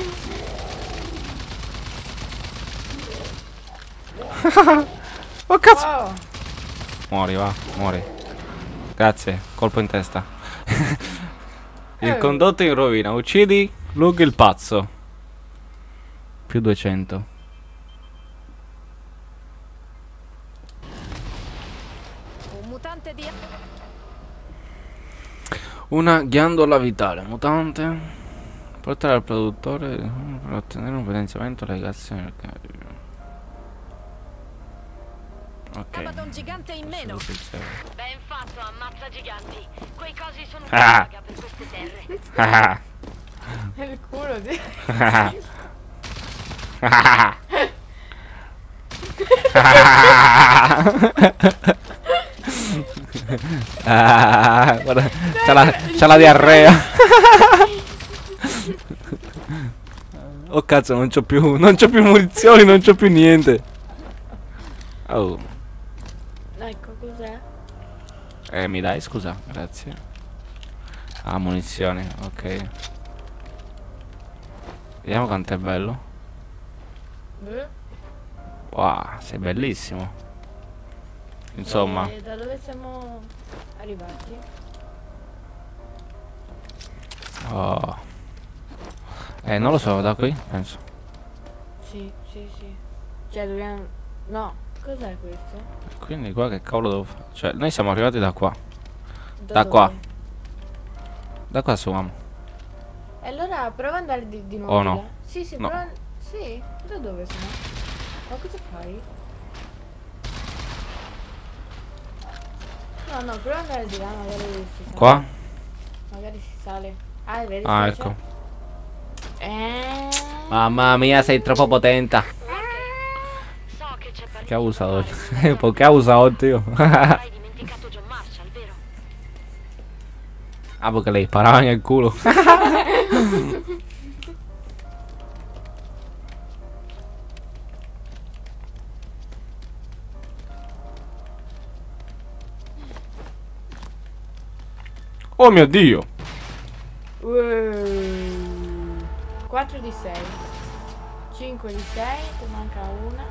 Oh cazzo! Wow. Muori, va, muori. Grazie, colpo in testa. Il condotto in rovina, uccidi Lug il pazzo. Più 200. Un mutante di... Una ghiandola vitale, mutante. Portare al produttore per ottenere un potenziamento alle legazioni del carico. Ok. un gigante in meno. Ben fatto, ammazza giganti. Quei cosi sono Ah. una paga per queste terre. Ah. È il culo di... Ah, guarda, c'ha la diarrea. Oh cazzo, non c'ho più munizioni, non c'ho più niente. Oh. Ecco, cos'è? Mi dai, scusa, grazie. Ah, munizioni, ok. Vediamo quanto è bello. Wow, sei bellissimo. Insomma. Da dove siamo arrivati? Oh. Non lo so, da qui penso. Sì. Cioè dobbiamo... No, cos'è questo? Quindi qua che cavolo devo fare? Cioè, noi siamo arrivati da qua. Da dove? qua. Da qua siamo. E allora prova ad andare di nuovo. Oh no. là. Sì, No. prova... Sì, da dove sono? Ma cosa fai? No, prova ad andare di là, magari si sale. Qua? Magari si sale. Ah, vedi? Ah, se ecco. c'è? Mamma mia, sei troppo potente. So che c'è parecchio Che ha usato? da fare, Perché ha usato, oddio? hai dimenticato John Marshall, vero? Ah, perché lei sparava nel culo. Oh mio Dio. 4 di 6. 5 di 6, ti manca una.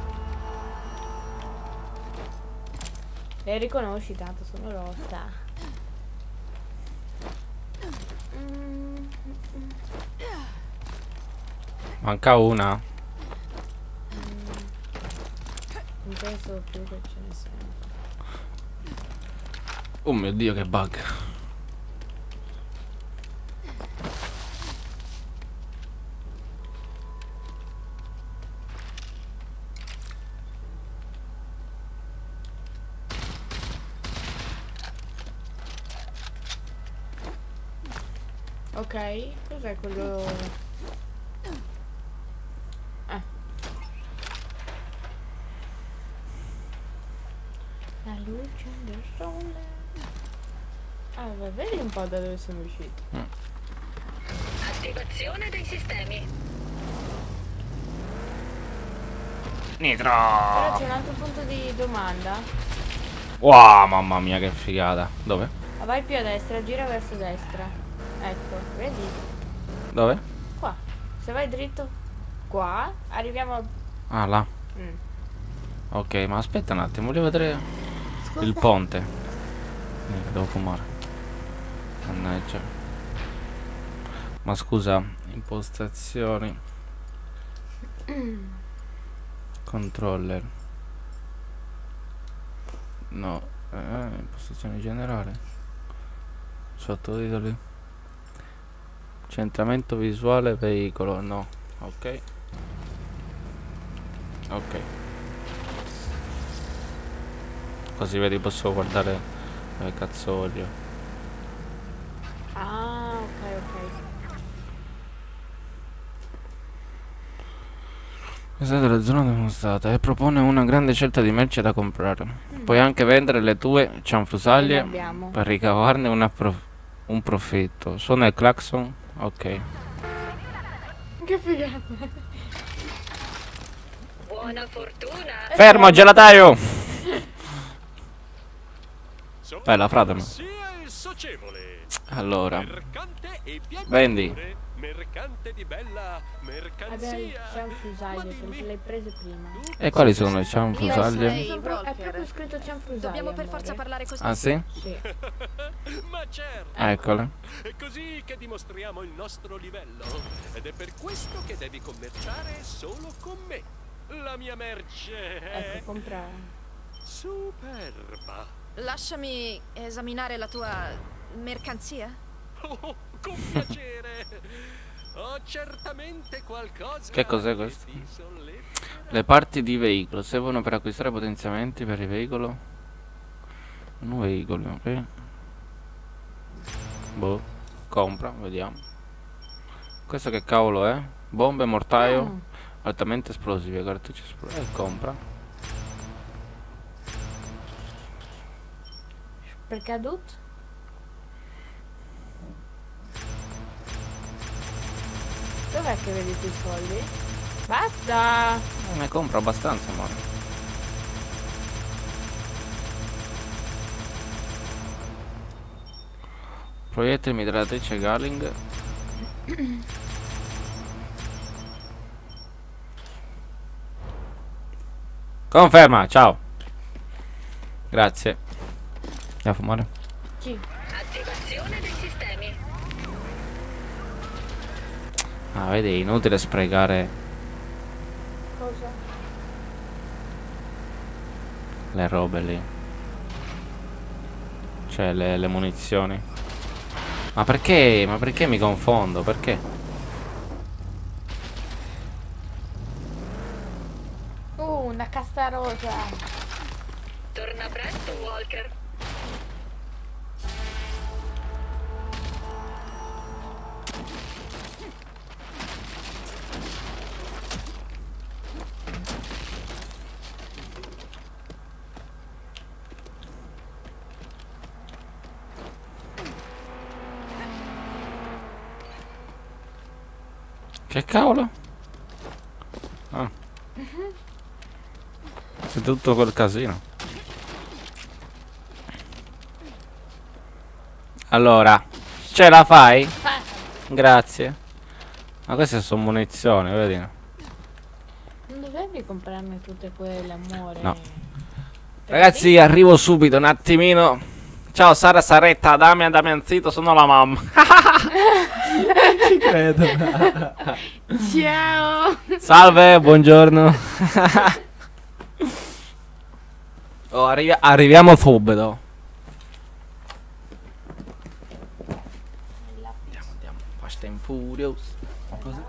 Le riconosci, tanto sono rossa. Manca una. Non penso più che ce ne siano. Oh mio Dio, che bug. Ok, cos'è quello? La luce del sole. Ah, vedi un po' da dove sono usciti. Attivazione dei sistemi. Però c'è un altro punto di domanda. Wow, mamma mia, che figata. Dove? Ah, vai più a destra, gira verso destra. Ecco, vedi? Dove? Qua. Se vai dritto qua, arriviamo al... Ah, là. Mm. Ok, ma aspetta un attimo, voglio vedere il ponte. Devo fumare. Mannaggia. Ma scusa, impostazioni. Controller. No, impostazioni generali. Sottotitoli. Centramento visuale veicolo. No, ok. Ok. Così vedi, posso guardare dove cazzo voglio. Ah, ok. Questa è la zona dimostrata e propone una grande scelta di merci da comprare. Puoi anche vendere le tue cianfrusaglie Ne abbiamo. per ricavarne un profitto. Suona il clacson? Ok. Che figata. Buona fortuna. Fermo, gelataio! Bella frate. Sia il socievole. Allora, Mercante e vendi. Mercante di bella mercanzia. C'è un fusaglio, perché l'hai prese prima. E quali sono le Io cianfrusaglie? sei È Walker. proprio scritto cianfusaglio. Dobbiamo per forza amore. parlare così. Ah sì? Sì. Ma certo. Eccole. È così che dimostriamo il nostro livello. Ed è per questo che devi commerciare solo con me. La mia merce è Ecco, comprare. superba. Lasciami esaminare la tua mercanzia. Oh, con piacere. Ho certamente qualcosa. Che cos'è questo? ti solleverà. Le parti di veicolo servono per acquistare potenziamenti per il veicolo. Un veicolo, ok? Boh, compra, vediamo. Questo che cavolo è? Bombe, mortaio, altamente esplosive, cartucce esplosive. Compra. Per cadut? Dov'è che vedi i soldi? Basta! Ne compro abbastanza, amore. Proiettili mitragliatrice Gatling. Conferma, ciao. Grazie. Andiamo a fumare? Sì. Attivazione dei sistemi. Ah, vedi, è inutile sprecare Cosa? le robe lì. Cioè, le munizioni. Ma perché? Ma perché mi confondo? Perché? Una cassa rosa. Torna presto, Walker. Che cavolo? Ah. È tutto quel casino. Allora, ce la fai? Grazie. Ma queste sono munizioni, vedi? Non dovevi comprarmi tutte quelle, amore. No. Ragazzi, arrivo subito, un attimino. Ciao Sara Saretta, Damianzito, sono la mamma. Ci credo. Ciao. Salve, buongiorno. Oh, arriviamo subito. Andiamo. Fast and Furious. Cos'è?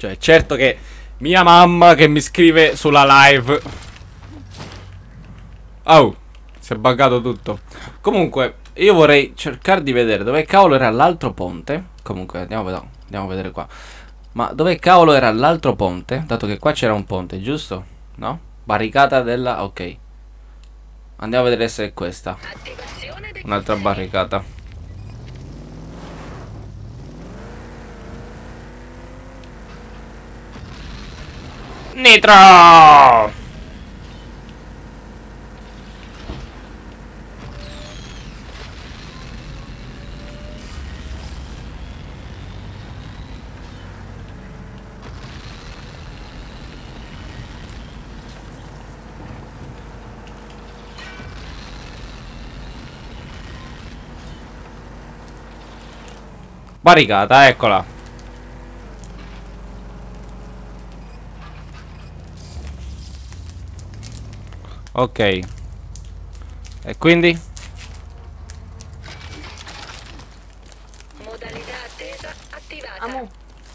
Cioè, certo che mia mamma che mi scrive sulla live. Oh, si è buggato tutto. Comunque, io vorrei cercare di vedere dove cavolo era l'altro ponte. Comunque, andiamo a vedere qua. Ma dove cavolo era l'altro ponte? Dato che qua c'era un ponte, giusto? No? Barricata della... ok. Andiamo a vedere se è questa. Un'altra barricata. Nitro! Barricata, eccola. Ok. E quindi? Modalità attesa attivata. Amo.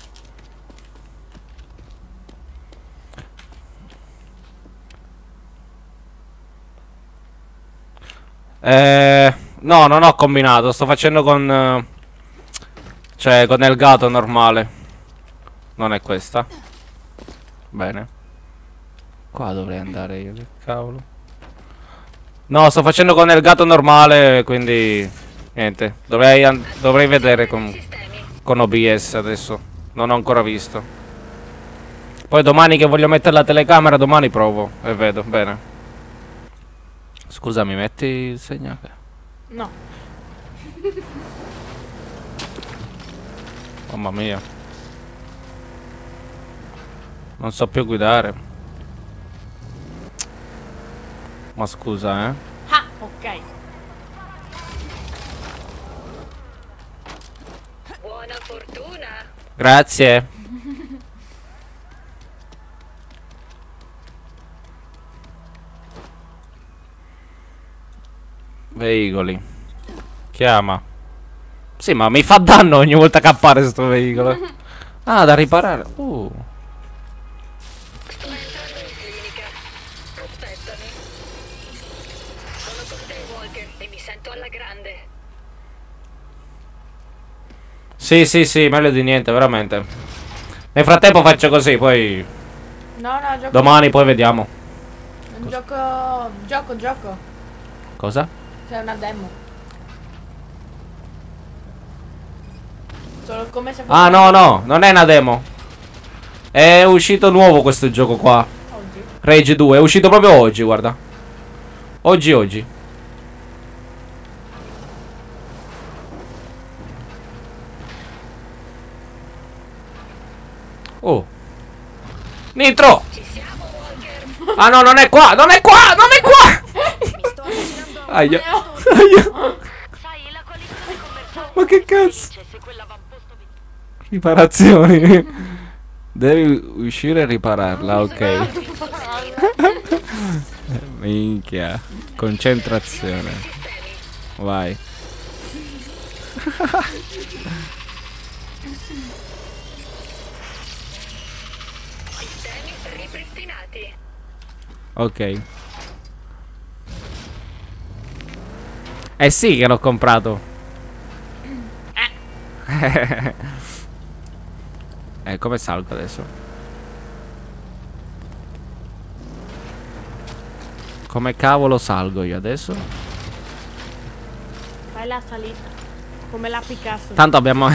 No, non ho combinato. Sto facendo con... cioè, con Elgato normale. Non è questa. Bene. Qua dovrei andare io, che cavolo. No, sto facendo con Elgato normale, quindi... niente. Dovrei vedere con OBS adesso. Non ho ancora visto. Poi domani che voglio mettere la telecamera, domani provo e vedo. Bene. Scusami, metti il segnale. No. Mamma mia. Non so più guidare. Ma scusa, Ah, ok. Buona fortuna. Grazie. Veicoli. Chiama. Sì, ma mi fa danno ogni volta che appare sto veicolo. Ah, da riparare. Sto entrando in clinica. Aspettami. Sono con te, Walker, e mi sento alla grande. Sì, sì, sì, meglio di niente, veramente. Nel frattempo faccio così, poi No, gioco. domani poi vediamo. Gioco. Cosa? C'è una demo. Solo come se fosse Ah, no, non è una demo. È uscito nuovo questo gioco qua. oggi. Rage 2, è uscito proprio oggi, guarda. Oggi. Oh. Nitro! Ci siamo, Walker. Ah no, non è qua! Mi sto avvicinando a Aia. Sai, la coalizione commerciale Ma che sarebbe cazzo? felice se quell'avamposto Riparazioni. Devi uscire e ripararla, ok. Minchia. Concentrazione. Vai. sistemi ripristinati. Ok. Eh sì che l'ho comprato. Come salgo adesso? Come cavolo salgo io adesso? Fai la salita. Come la Picasso. Tanto abbiamo...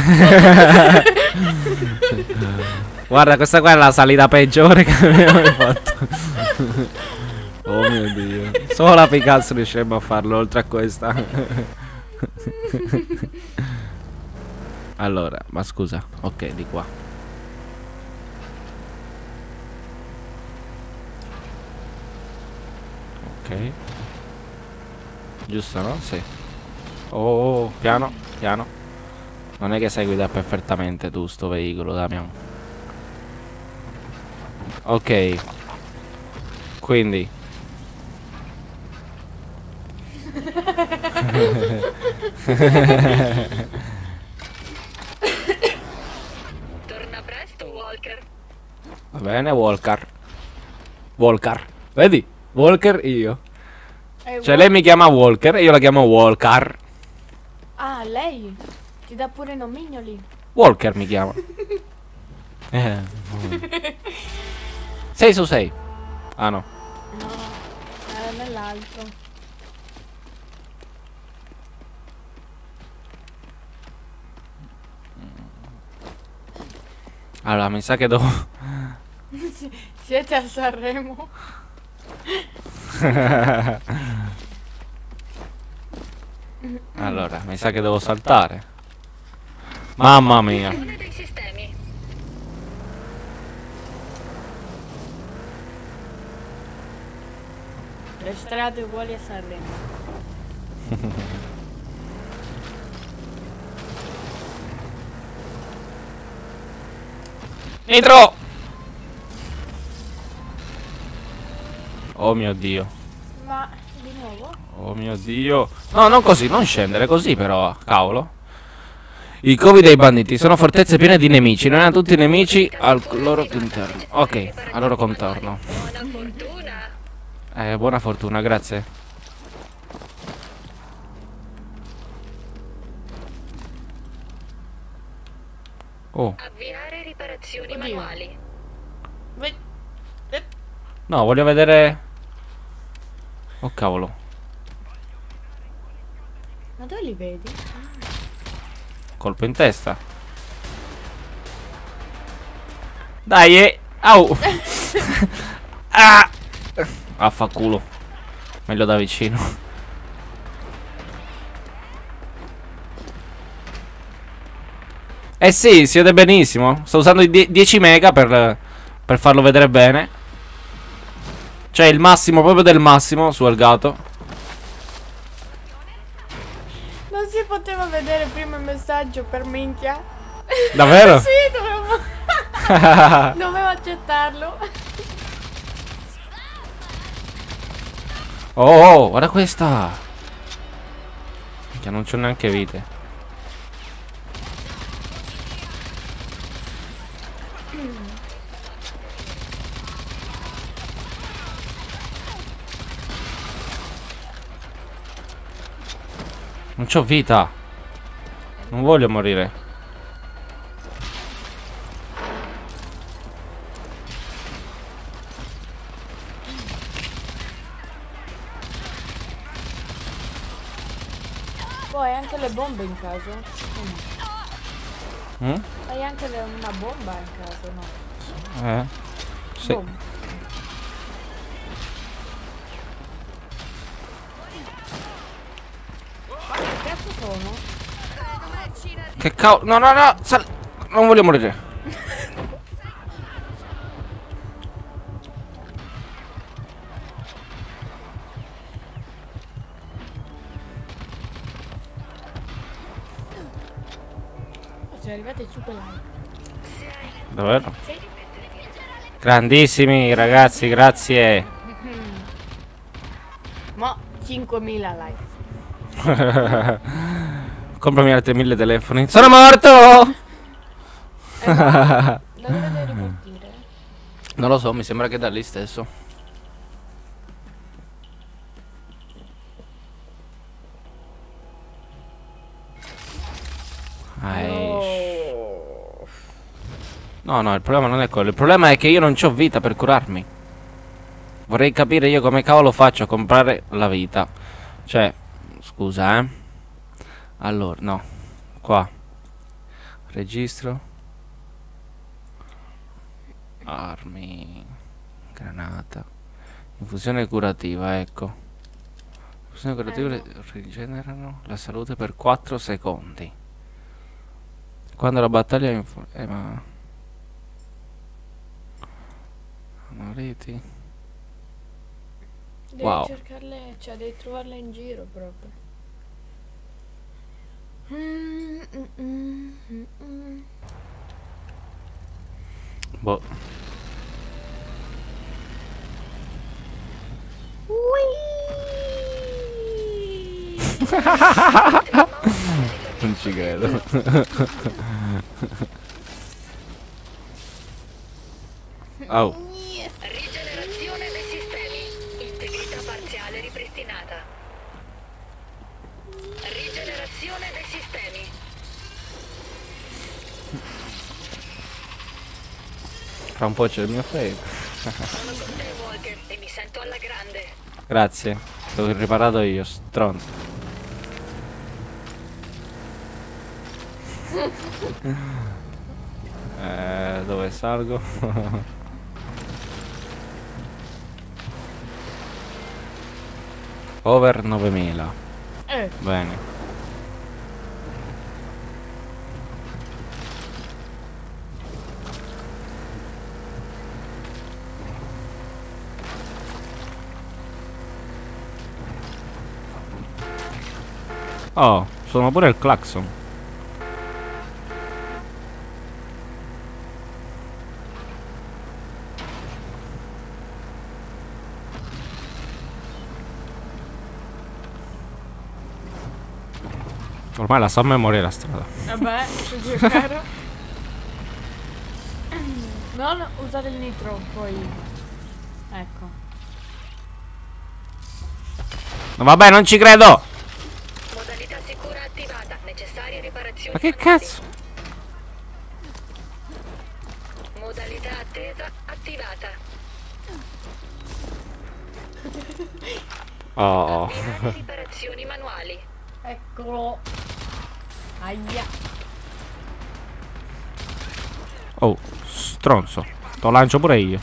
Guarda, questa qua è la salita peggiore che abbiamo mai fatto. Oh mio Dio. Solo la Picasso riusciremo a farlo, oltre a questa. Allora, ma scusa. Ok, di qua. Ok. Giusto, no? Sì. Oh, piano, piano. Non è che sai guidare perfettamente tu sto veicolo, Damian. Ok. Quindi Torna presto, Walker. Va bene, Walker. Walker. Vedi? Walker io. Cioè lei mi chiama Walker e io la chiamo Walker. Ah, lei? Ti dà pure nomignoli? Walker mi chiama. 6 su 6. Ah no. No, era nell'altro. Allora, mi sa che devo... Siete a Sanremo? Allora, mi sa che devo saltare. Mamma mia. Dei sistemi. Le strade uguali a Sanremo. Nitro! Oh mio Dio. Ma di nuovo? Oh mio Dio. No, non così, non scendere così però, cavolo. I covi dei banditi sono fortezze piene di nemici. Non hanno tutti i nemici al loro interno. Ok, al loro contorno. Buona fortuna. Buona fortuna, grazie. Oh, Avviare riparazioni Oddio. manuali. no, voglio vedere. Oh cavolo. Ma dove li vedi? Colpo in testa. Dai, au. Ah! Affanculo. Meglio da vicino. Eh sì, si vede benissimo. Sto usando i 10 mega per farlo vedere bene. Cioè il massimo proprio del massimo su Elgato. Non si poteva vedere prima il messaggio per minchia? Davvero? Sì, dovevo accettarlo. Oh, guarda questa. Minchia, non c'ho neanche vite. Non c'ho vita. Non voglio morire. Poi hai anche le bombe in caso? Mm? Hai anche una bomba in caso, no? Sì. Boom. Che cazzo sono? Che cavolo. No, no, no. Non voglio morire. Siamo arrivati ai 5 like. Davvero? Grandissimi ragazzi, grazie. Mo 5.000 like. Comprami altri 1000 telefoni. Sono morto! Da dove devi ripartire? Non lo so, mi sembra che da lì stesso. No, no, il problema non è quello. Il problema è che io non c'ho vita per curarmi. Vorrei capire io come cavolo faccio a comprare la vita. Cioè, scusa, Allora, no. Qua. Registro. Armi. Granata. Infusione curativa, ecco. Infusione curativa rigenerano la salute per 4 secondi. Quando la battaglia ma... Moriti. Devi cercarle, cioè devi trovarle in giro proprio. Boh. Non ci credo. Oh. Rigenerazione dei sistemi. Integrità parziale ripristinata. Rigenerazione dei sistemi. Fra un po' c'è il mio fake. Sono con te, Walker, e mi sento alla grande. Grazie. L'ho riparato io, stronzo. Dove salgo? Over 9000. Bene. Oh, sono pure il clacson. Ormai la so a memoria la strada. Vabbè, così è caro. Non usare il nitro, poi. Ecco. No, vabbè, non ci credo! Modalità sicura attivata. Necessarie riparazioni. Ma che manuali. cazzo? Modalità attesa attivata. Oh. Avviare riparazioni manuali. Eccolo. Aia. Oh, stronzo. Lo lancio pure io.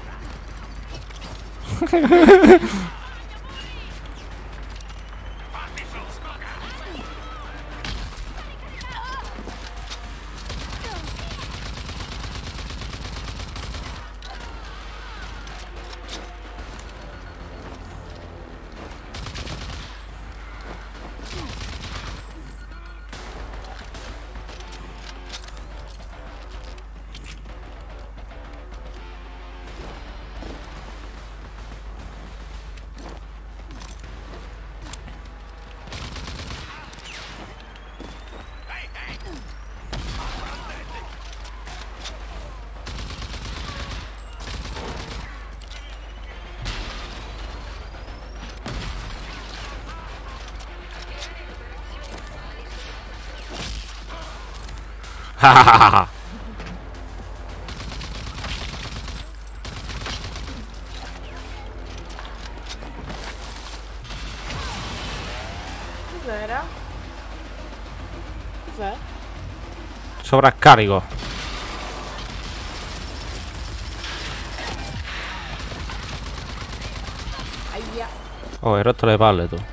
Cos'era? Cos'è? Sovraccarico. Aia. Oh, hai rotto le palle tu.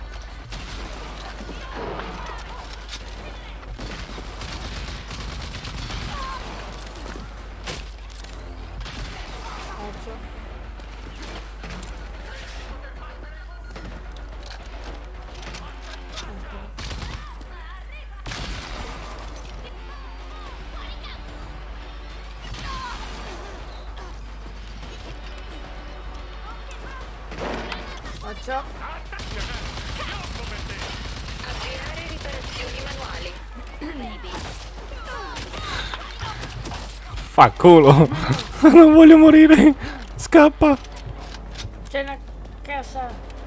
Faccio. Avviare riparazioni manuali. Fa culo. Non voglio morire. Scappa. C'è una casa.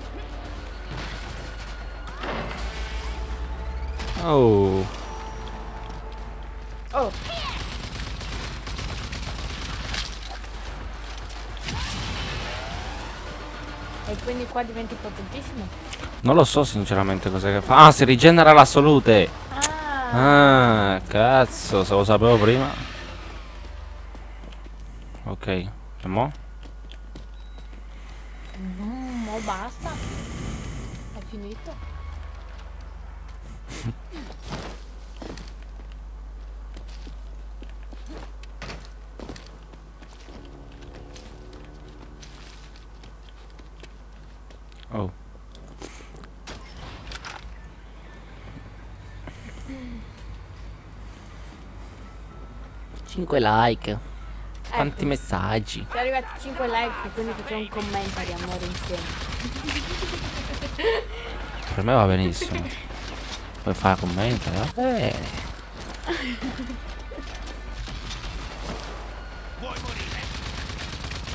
Oh. Oh. E quindi qua diventi potentissimo. Non lo so sinceramente cosa che fa. Ah, si rigenera la salute. Ah. Ah, cazzo, se lo sapevo prima. Ok, e mo? Mo basta. È finito. Oh. Cinque like. Quanti messaggi. Siamo arrivati a 5 like, quindi facciamo un commento di amore insieme. Per me va benissimo. Puoi fare commenti, va bene. Vuoi morire?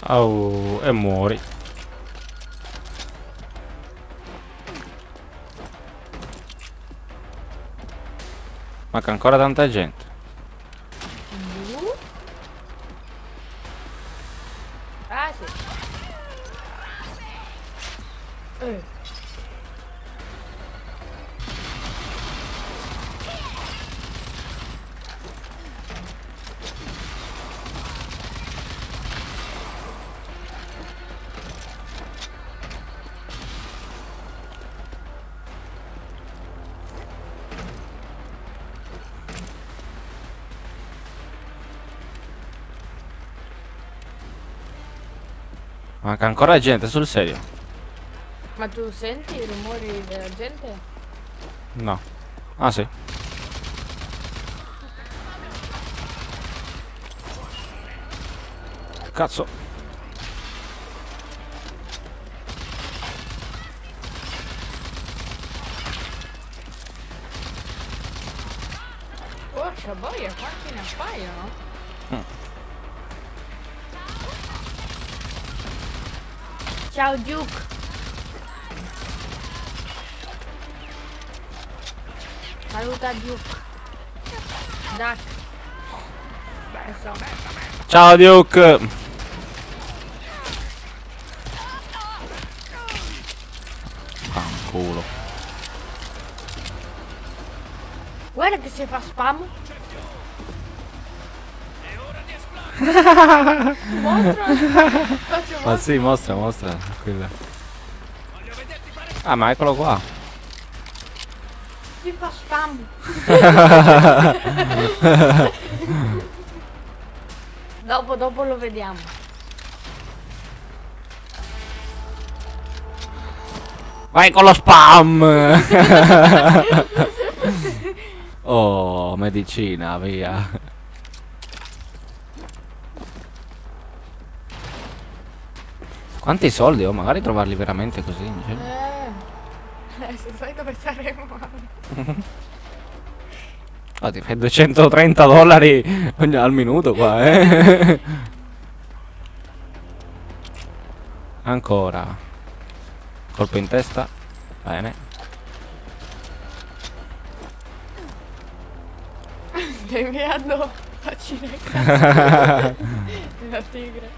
Oh, e muori. Manca ancora tanta gente. Ah sì. Manca ancora gente, sul serio. Ma tu senti i rumori della gente? No. Ah sì. Cazzo. Porca boia, quanti ne appaiono? Ciao Duke. Saluta Duke. Duck. Beh, insomma. Ciao Duke. Fanculo. Guarda che se fa spam. Mostra. Ma sì, mostra, mostra. Quella. Ah, ma eccolo qua. Si fa spam. Dopo lo vediamo. Vai con lo spam. Oh, medicina, via. Quanti soldi ho? Magari trovarli veramente così. Se sai dove saremo. Oh, ti fai $230 al minuto qua, Ancora. Colpo in testa. Bene. Stai inviando faccine cazzo. La tigre.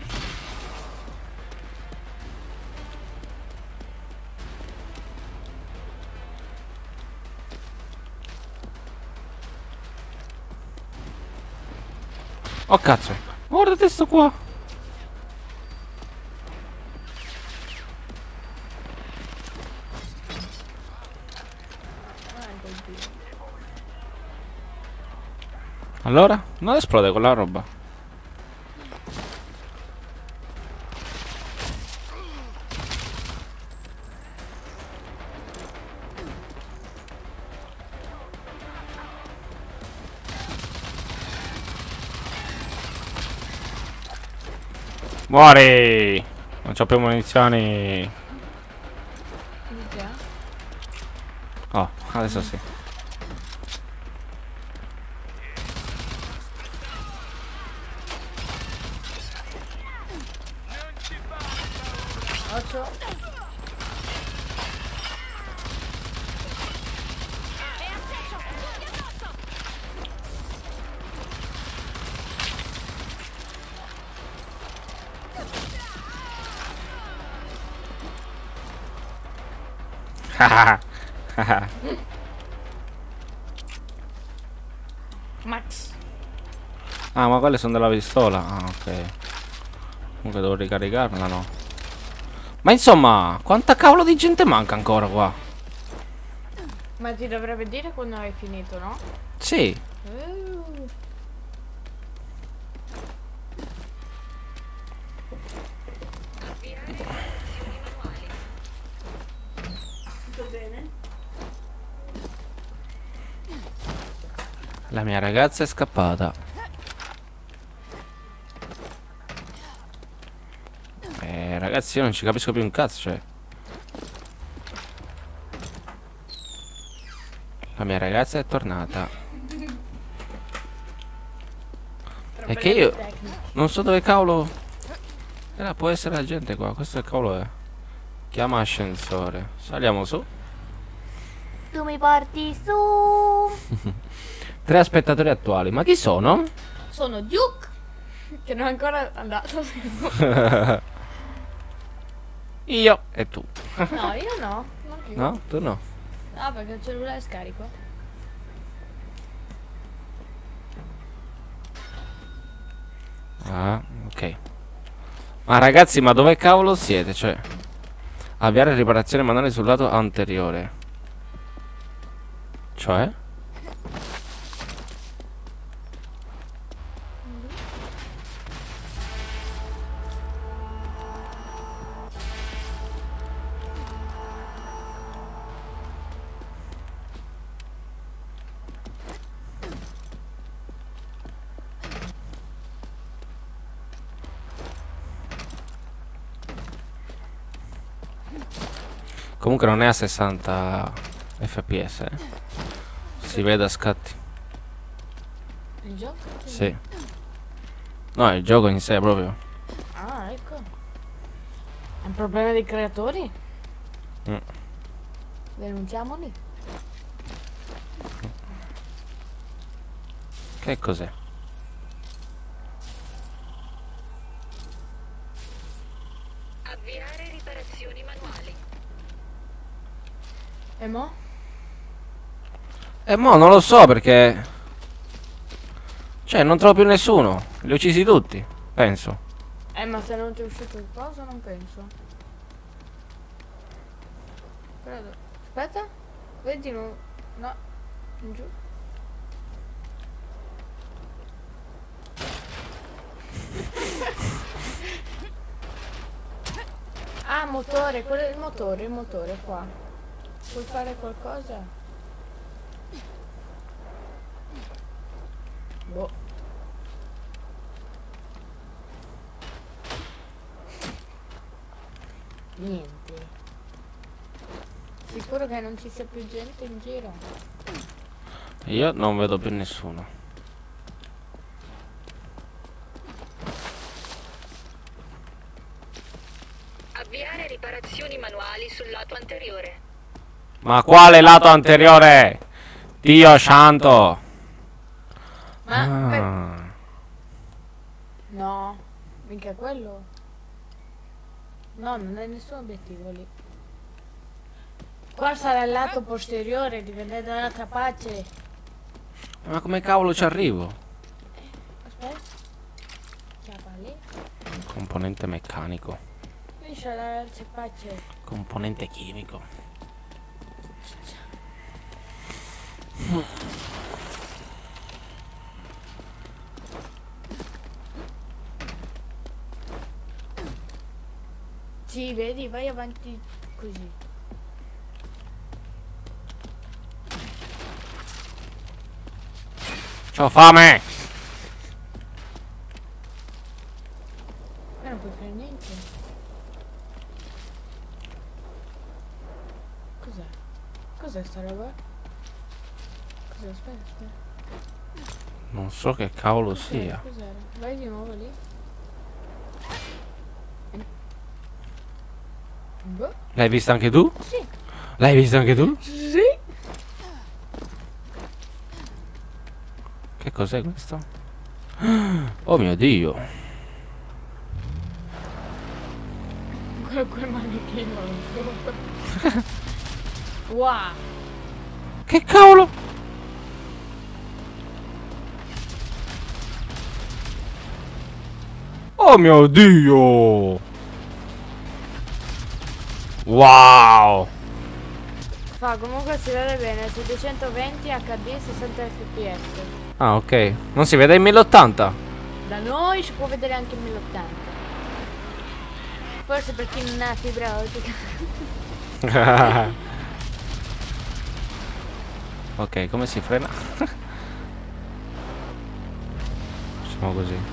Oh cazzo. Guardate sto qua. Allora? Non esplode quella roba. Muori! Non c'ho più munizioni. Oh, adesso sì. Max. Ah, ma quelle sono della pistola. Ah, ok. Comunque devo ricaricarla, no? Ma insomma, quanta cavolo di gente manca ancora qua? Ma ti dovrebbe dire quando hai finito, no? Sì. La mia ragazza è scappata. Ragazzi, io non ci capisco più un cazzo, cioè. La mia ragazza è tornata. È che io non so dove cavolo. Può essere la gente qua. Questo che cavolo è? Chiama ascensore. Saliamo su. Tu mi porti su. 3 spettatori attuali. Ma chi sono? Sono Duke, che non è ancora andato. Io e tu. No, io no. Non più. No? Tu no. Ah, perché il cellulare è scarico. Ah, ok. Ma ragazzi, ma dove cavolo siete? Cioè, avviare riparazione manuale sul lato anteriore. Cioè? Comunque non è a 60 fps, si vede a scatti. Il gioco? Sì. No, il gioco in sé proprio. Ah, ecco. È un problema dei creatori? Denunciamoli. Che cos'è? Avviare riparazioni manuali. E mo? Mo non lo so perché... Cioè, non trovo più nessuno. Li ho uccisi tutti, penso. Ma se non ti è uscito il coso non penso. Credo. Aspetta. Vedi no. No. In giù. Ah, motore, quello è il motore qua. Puoi fare qualcosa? Boh. Niente. Sicuro che non ci sia più gente in giro? Io non vedo più nessuno. Avviare riparazioni manuali sul lato anteriore. Ma quale lato anteriore? Dio santo! Ma no, mica quello. No, non è nessun obiettivo lì. Qua sarà il lato posteriore, dipende dall'altra parte. Ma come cavolo ci arrivo? Aspetta. Chiappa lì. Componente meccanico. Qui c'è l'altra parte. Componente chimico. Sì, vedi, vai avanti così. C'ho fame! Non puoi fare niente. Cos'è? Cos'è sta roba? Cos'è? Aspetta. Non so che cavolo sia. Cos'era? Vai di nuovo lì. Boh. L'hai vista anche tu? Sì. L'hai vista anche tu? Sì. Che cos'è questo? Oh mio Dio! Quel manichino. Wow. Che cavolo? Oh mio Dio! Wow! Fa, comunque si vede bene, 720 HD 60 fps. Ah, ok. Non si vede in 1080? Da noi si può vedere anche in 1080. Forse per chi non ha fibra ottica. Ok, come si frena? Facciamo così.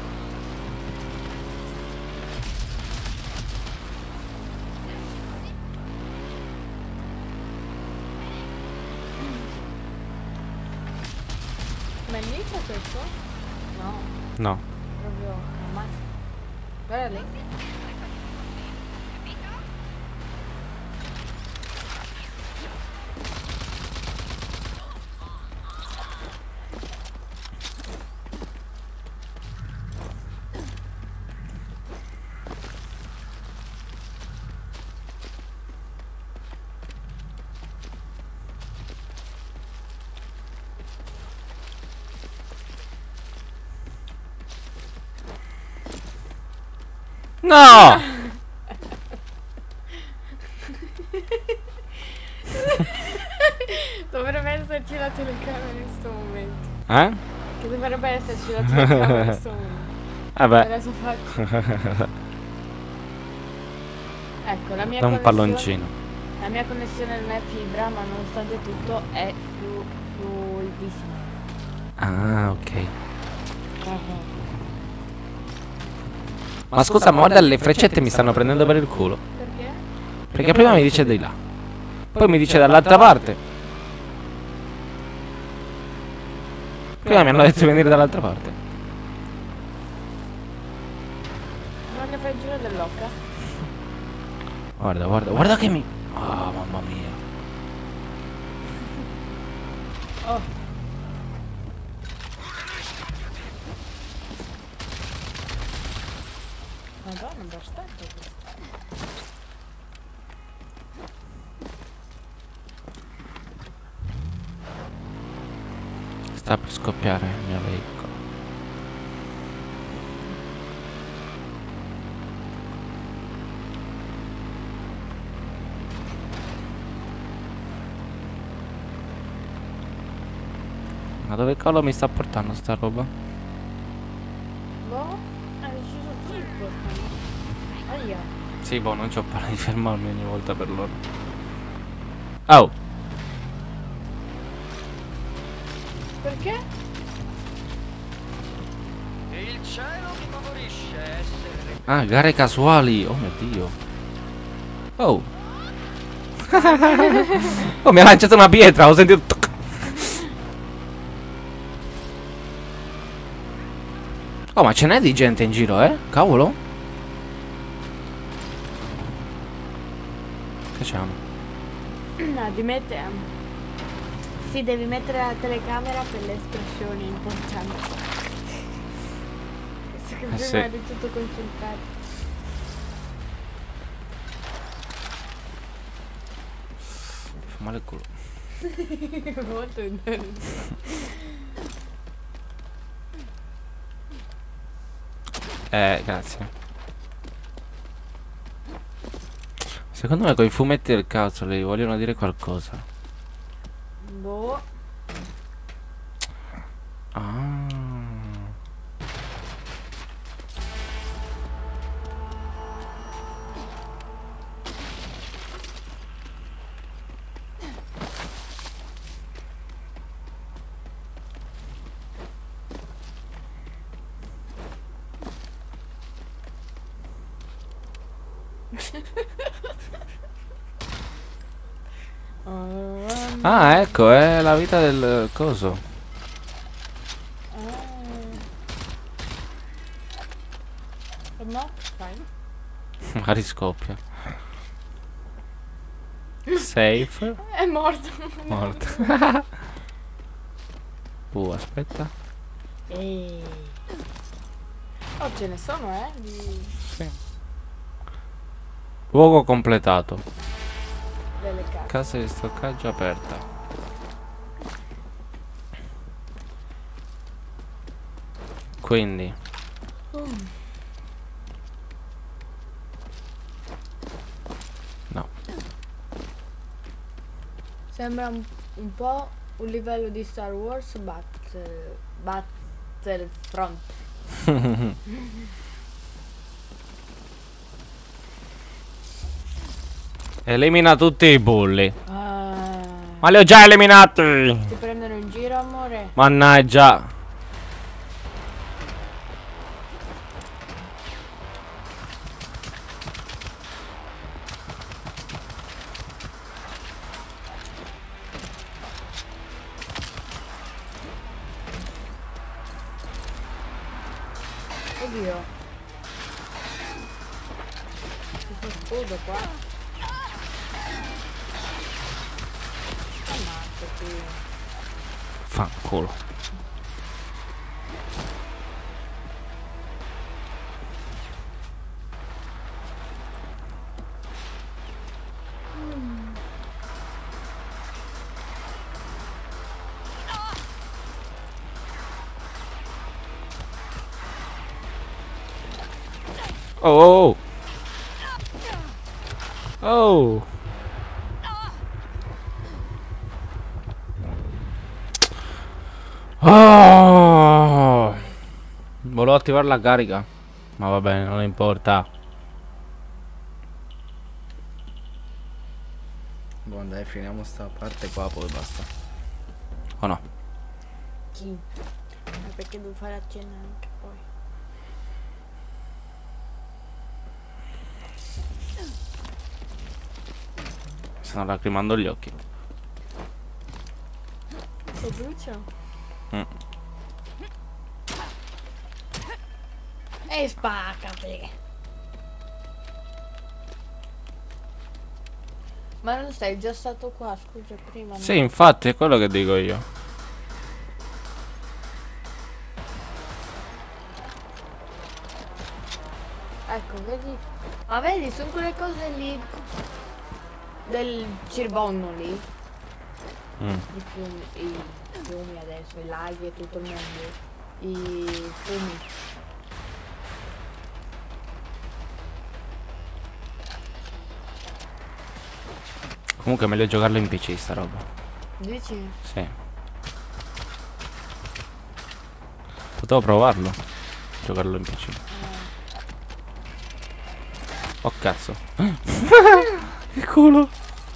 Ma è lì c'è questo? No, No. proprio ammazza. Guarda lì. No! Dovrebbe esserci la telecamera in questo momento. Che dovrebbe esserci la telecamera in questo momento. Vabbè. Adesso faccio. Ecco, la mia Da un connessione. palloncino. La mia connessione non è fibra, ma nonostante tutto è fluidissima. Ah, ok. Ma scusa, ma guarda, le freccette mi stanno prendendo per il culo. Perché? Perché prima mi dice di là, poi mi dice dall'altra parte. Prima mi hanno detto di venire dall'altra parte. Non ne fai il giro dell'occa? Guarda, guarda, guarda che mi... Oh, mamma mia. Oh. Madonna, bastante. Sta per scoppiare il mio veicolo. Ma dove cavolo mi sta portando sta roba? Boh, hai deciso tu il portano. Aia. Sì, boh, non c'ho paura di fermarmi ogni volta per loro. Oh! Perché? Il cielo mi favorisce essere... Ah, gare casuali! Oh mio Dio! Oh! Oh, mi ha lanciato una pietra, ho sentito... toc. Oh, ma ce n'è di gente in giro, Cavolo? Che facciamo? No, di mettere. Sì, devi mettere la telecamera per le espressioni importanti. Se che prima sì. eri tutto concentrato. Fa male il culo. Molto interessante. Grazie. Secondo me con i fumetti del cazzo li vogliono dire qualcosa. Boh. Ah. Ah, ecco, è la vita del coso. No? Fai. Magari scoppia. Safe. È morto. Morto. Aspetta. Oh, ce ne sono, di... Sì. Luogo completato. delle case. Casa di stoccaggio aperta. Quindi no. Sembra un po' un livello di Star Wars Battlefront. Elimina tutti i bulli. Ma li ho già eliminati. Ti prendono in giro, amore? Mannaggia. Oddio. Questo scudo qua. Ammazzati. Fanculo. Oh, oh, oh. Oh. Volevo attivare la carica, ma va bene, non importa. Buon dai, finiamo sta parte qua, poi basta. O no? Sì. Perché devo fare a cena anche poi. Stanno lacrimando gli occhi. Sei brucio? E spaccati. Ma non sei già stato qua, scusa, prima? Sì, infatti è quello che dico io. Ecco, vedi? Ma vedi, sono quelle cose lì del cirbonno lì. I fiumi adesso, i laghi e tutto il mondo. I fiumi. Comunque è meglio giocarlo in PC sta roba. Dici? Sì. Potevo provarlo. Giocarlo in PC. Oh cazzo. Che culo.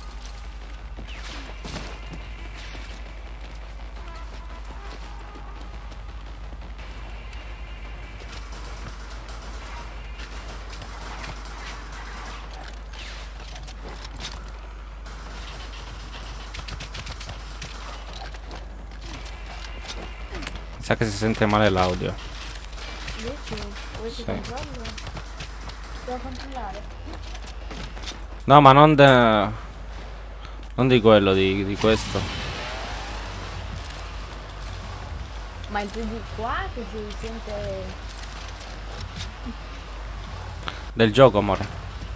Sa che si sente male l'audio. Dici? Vuoi che controllo? Devo controllare. No, ma non di quello, di questo. Ma tu di qua che si sente... Del gioco, amore.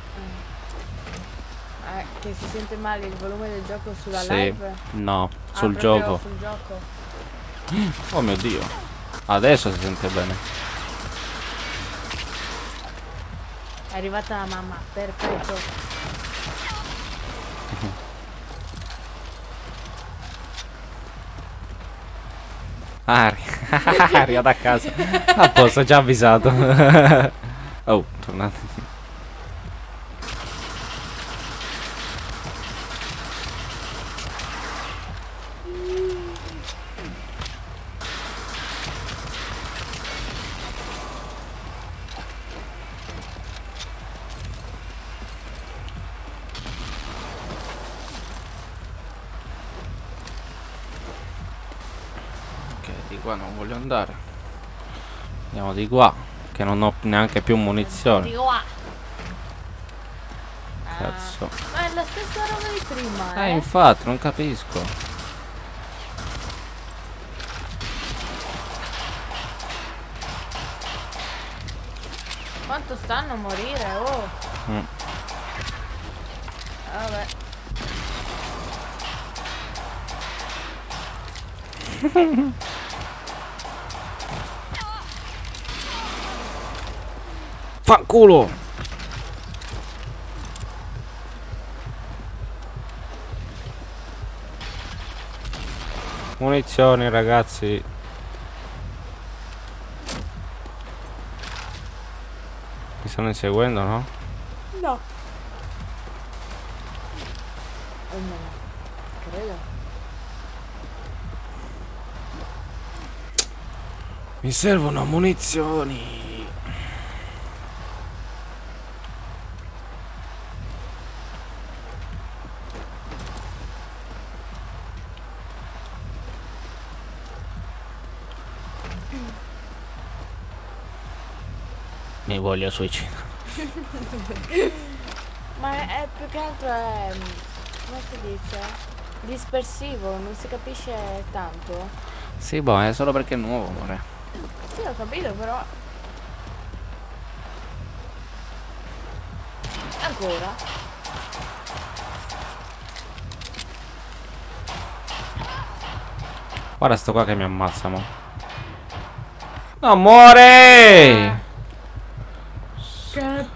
che si sente male il volume del gioco sulla Sì. live? No, sul proprio gioco. sul gioco. Oh mio Dio. Adesso si sente bene. È arrivata la mamma, perfetto. È arrivato a casa. A posto, già avvisato. Oh, tornate. Di qua non voglio andare. Andiamo di qua, che non ho neanche più munizioni. Di qua. Cazzo. Ma è la stessa roba di prima, Infatti, non capisco. Quanto stanno a morire, oh. Vabbè. Fanculo! Munizioni, ragazzi. Mi stanno inseguendo, no? No. Oh no. Credo. Mi servono munizioni. Mi voglio suicidare. Ma è più che altro è... come si dice? Dispersivo, non si capisce tanto. Sì, boh, è solo perché è nuovo, amore. Sì, ho capito, però... Ancora? Guarda sto qua che mi ammazza, mo. No, muore! Che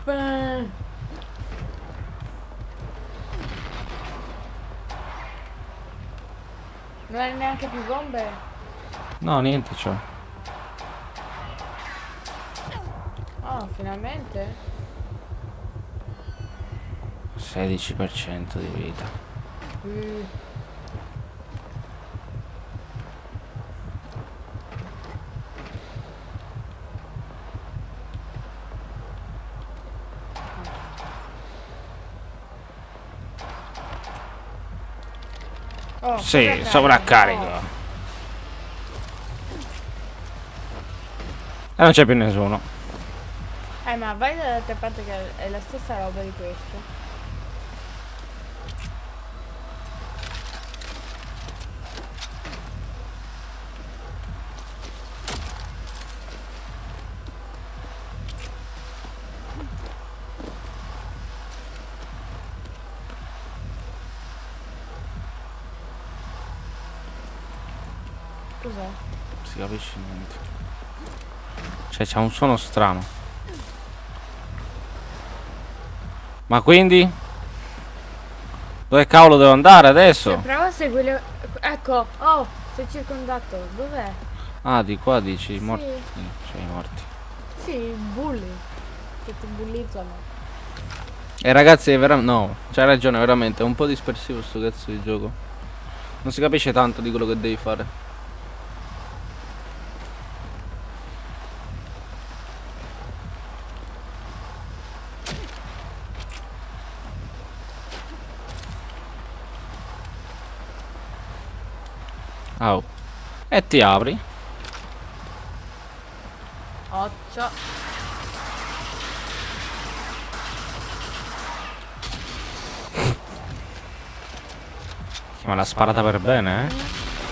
Non hai neanche più bombe? No, niente c'ho. Oh, finalmente. 16% di vita. Oh, Sì, sovraccarico. E non c'è più nessuno. Ma vai dall'altra parte che è la stessa roba di questo. Cos'è? Si capisce niente. Cioè c'è un suono strano. Ma quindi? Dove cavolo devo andare adesso? Cioè, prova a seguire. Ecco, oh, sei circondato. Dov'è? Ah, di qua dici, Sì. morti. Cioè i morti. Sì, bulli. Che ti bullizzano. E ragazzi, è veramente. No, c'hai ragione, veramente. È un po' dispersivo sto cazzo di gioco. Non si capisce tanto di quello che devi fare. Oh. E ti apri. 8. Ma l'ha sparata per bene, eh?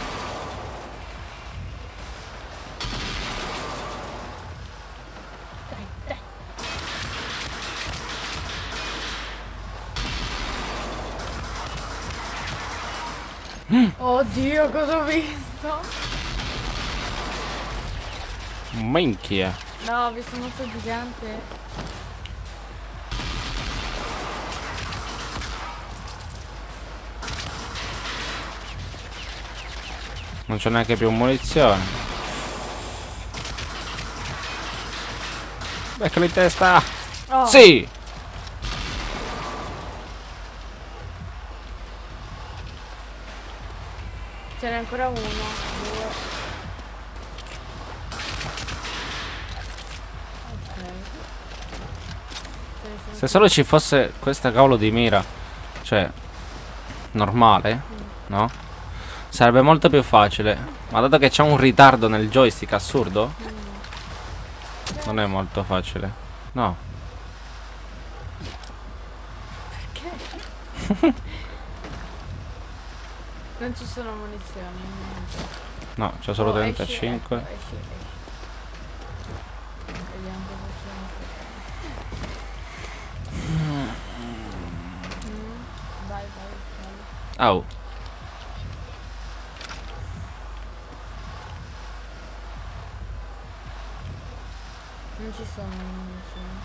Oddio, cosa ho visto? Minchia. No, ho visto un mostro gigante. Non c'è neanche più munizione. Beccalo in testa. Oh. Sì. Ce n'è ancora uno. 2. Ok. Se solo ci fosse questa cavolo di mira, cioè normale, no? Sarebbe molto più facile. Ma dato che c'è un ritardo nel joystick assurdo, non è molto facile. No. Perché? Non ci sono munizioni. No, c'è solo Oh, 35. esci. Vediamo cosa c'è. Vai. Au. Non ci sono munizioni.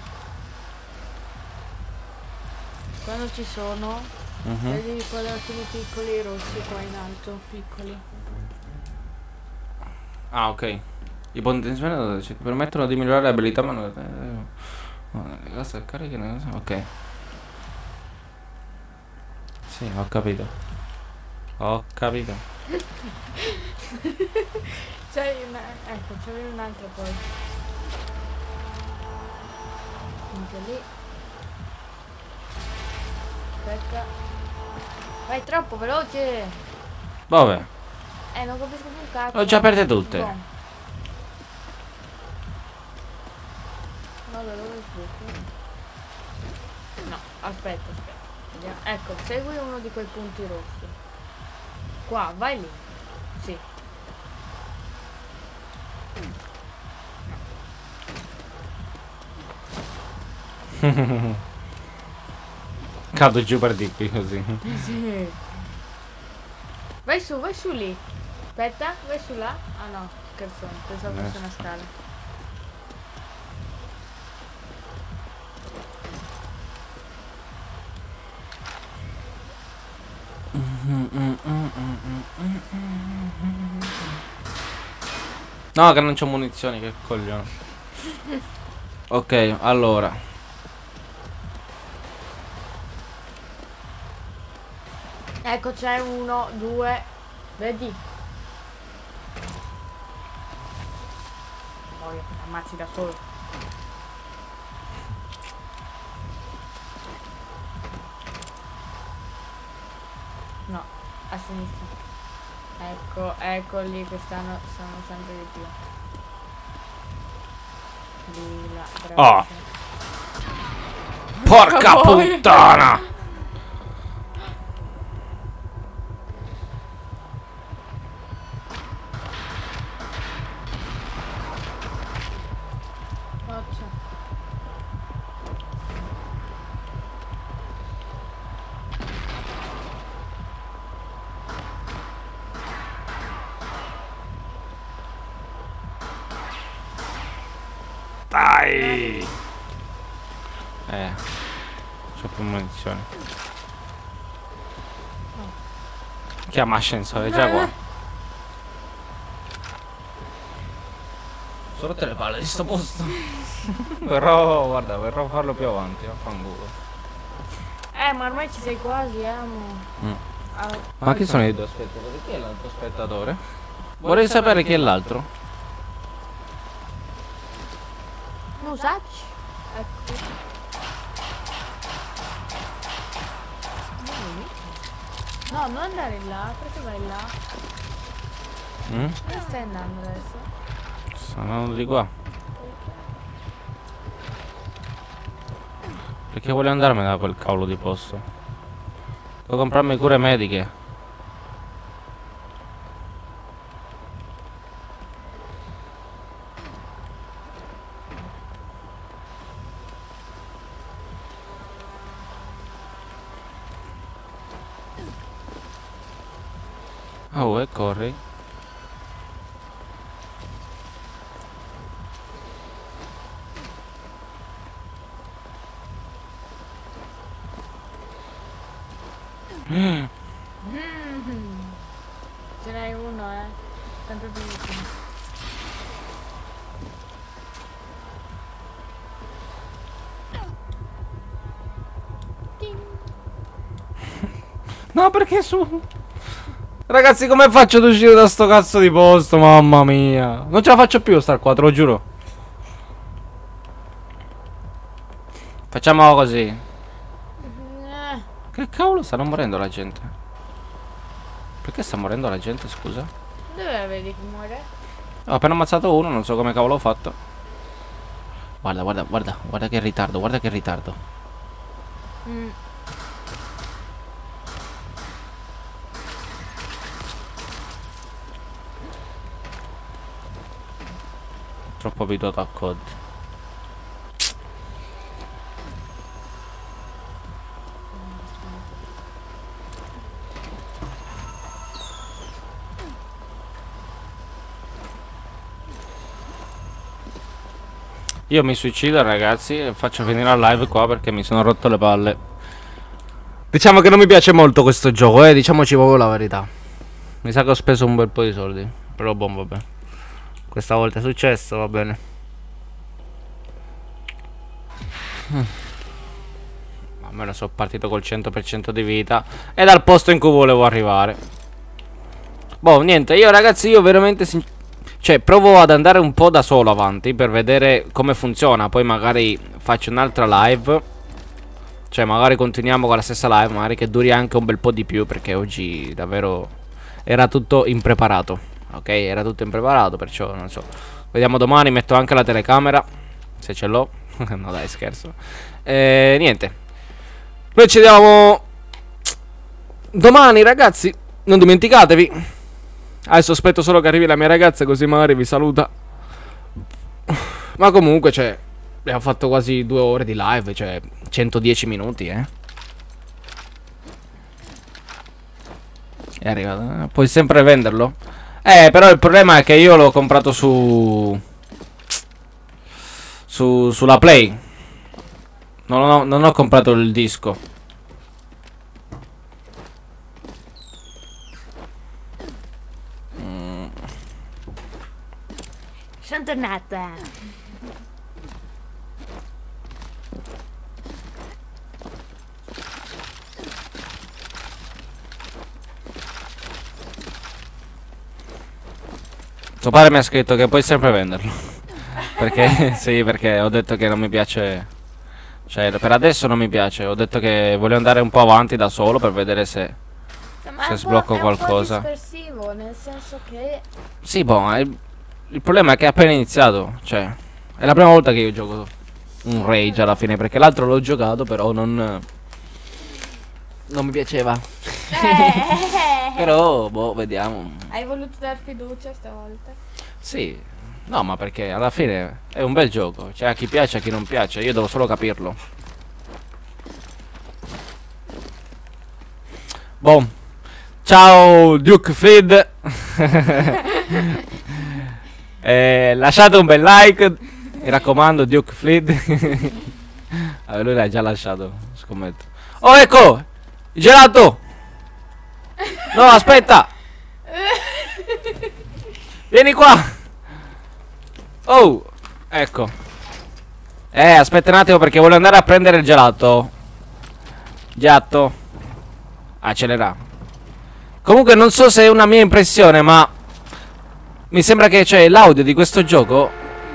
Quando ci sono, vedi i quadratini piccoli rossi qua in alto, piccoli. Ah, ok. I potenziamenti ci permettono di migliorare le abilità, ma non le cose cariche. Ok. Sì, ho capito. Ho capito. C'hai una. Ecco, c'avevi un'altra poi. Anche lì. Aspetta. Vai troppo veloce! Dove? Non capisco più un cazzo. L'ho già aperte tutte. Boh. No, da dove sbocco? No, aspetta. Vediamo. Ecco, segui uno di quei punti rossi. Qua, vai lì. Sì. Cado giù per di qui così. Sì. Vai su lì. Aspetta, vai su là. Ah no, scherzone, pensavo fosse una scala. No, che non c'ho munizioni, che coglione. Ok, allora. Ecco, c'è 1, 2. Vedi? Poi ammazzi da solo. No, a sinistra. Ecco lì che stanno sempre di più. Di là, Oh. Porca puttana! Dai! C'ho più munizioni. Chiama ascensore, già qua. Sono rotte le palle di sto posto. Però, guarda, verrò a farlo più avanti, vaffanculo. Ma ormai ci sei quasi, Ma chi sono i due spettatori? Chi è l'altro spettatore? Vorrei sapere chi è l'altro. Musacci? Ecco. No, non andare là, perché vai là? Dove stai andando adesso? Sto andando di qua. Perché voglio andarmene da quel cavolo di posto? Devo comprarmi cure mediche. Oh, e corri. Ce n'hai uno, sempre più vicino. No, perché su? Ragazzi, come faccio ad uscire da sto cazzo di posto? Mamma mia. Non ce la faccio più star qua, te lo giuro. Facciamo così. Che cavolo stanno morendo la gente? Perché sta morendo la gente, scusa? Dove la vedi che muore? Ho appena ammazzato uno, non so come cavolo ho fatto. Guarda, guarda, guarda, guarda che ritardo, guarda che ritardo. Troppo abituato a COD. Io mi suicido, ragazzi, e faccio finire la live qua perché mi sono rotto le palle. Diciamo che non mi piace molto questo gioco, diciamoci proprio la verità. Mi sa che ho speso un bel po' di soldi, però boh, vabbè. Questa volta è successo, va bene. Almeno sono partito col 100% di vita e dal posto in cui volevo arrivare. Boh, niente, io ragazzi, io veramente cioè provo ad andare un po' da solo avanti per vedere come funziona. Poi magari faccio un'altra live. Cioè magari continuiamo con la stessa live, magari che duri anche un bel po' di più, perché oggi davvero era tutto impreparato. Ok, era tutto impreparato, perciò non so. Vediamo domani, metto anche la telecamera, se ce l'ho. No dai, scherzo. Niente, noi ci vediamo domani, ragazzi. Non dimenticatevi. Adesso aspetto solo che arrivi la mia ragazza, così magari vi saluta. Ma comunque, cioè, abbiamo fatto quasi 2 ore di live, cioè 110 minuti, È arrivato. Puoi sempre venderlo? Però il problema è che io l'ho comprato sulla Play. Non ho comprato il disco. Sono tornata. Tuo padre mi ha scritto che puoi sempre venderlo. Perché? Sì, perché ho detto che non mi piace. Cioè, per adesso non mi piace. Ho detto che voglio andare un po' avanti da solo per vedere se sblocco qualcosa. È un po' dispersivo, nel senso che... Sì, boh, il problema è che è appena iniziato. Cioè, è la prima volta che io gioco un Rage alla fine. Perché l'altro l'ho giocato, però non mi piaceva. Però, boh, vediamo. Hai voluto dar fiducia stavolta? Sì. No, ma perché alla fine è un bel gioco. Cioè, a chi piace, a chi non piace. Io devo solo capirlo. Boh. Ciao Duke Fred. Lasciate un bel like. Mi raccomando, Duke Fred. Vabbè, lui l'ha già lasciato, scommetto. Oh, ecco! Il gelato! No, aspetta! Vieni qua! Oh, ecco. Aspetta un attimo perché voglio andare a prendere il gelato. Gelato. Accelera. Comunque non so se è una mia impressione, ma mi sembra che c'è l'audio di questo gioco.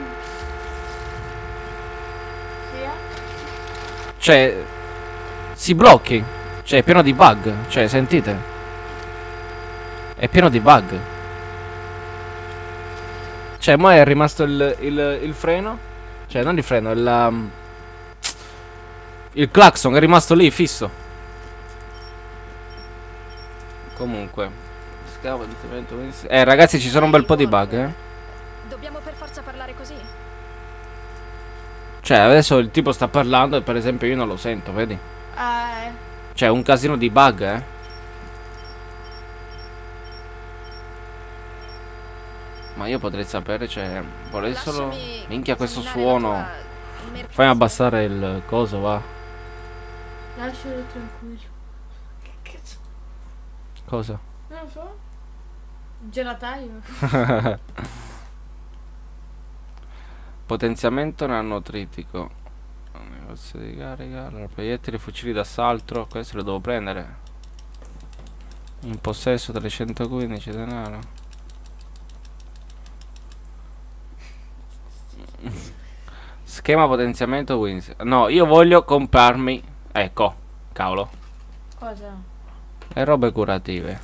Cioè, si blocchi. Cioè, è pieno di bug. Cioè, sentite? È pieno di bug. Cioè, mo è rimasto il freno. Cioè, non il freno, il clacson è rimasto lì, fisso. Comunque. Ragazzi, ci sono un bel po' di bug, Dobbiamo per forza parlare così? Cioè, adesso il tipo sta parlando e per esempio io non lo sento, vedi? Cioè, un casino di bug, Ma io potrei sapere, cioè, vorrei solo... Minchia, questo suono. Fai abbassare il coso, va. Lascialo tranquillo. Che cazzo? Cosa? Non lo so. Gelataio. Potenziamento nanotritico. Negozio di carica. Allora, proiettili, fucili d'assalto. Questo lo devo prendere. In possesso 315 denaro. Schema potenziamento Wins. No, io voglio comprarmi. Ecco, cavolo. Cosa? Le robe curative.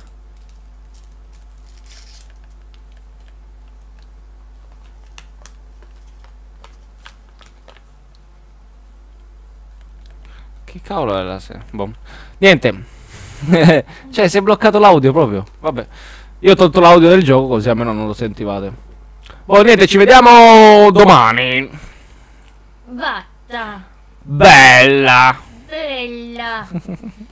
Che cavolo è la se? Boh. Niente. Cioè, si è bloccato l'audio proprio. Vabbè. Io ho tolto l'audio del gioco così almeno non lo sentivate. Oh, niente, ci vediamo domani. Vatta. Bella. Bella.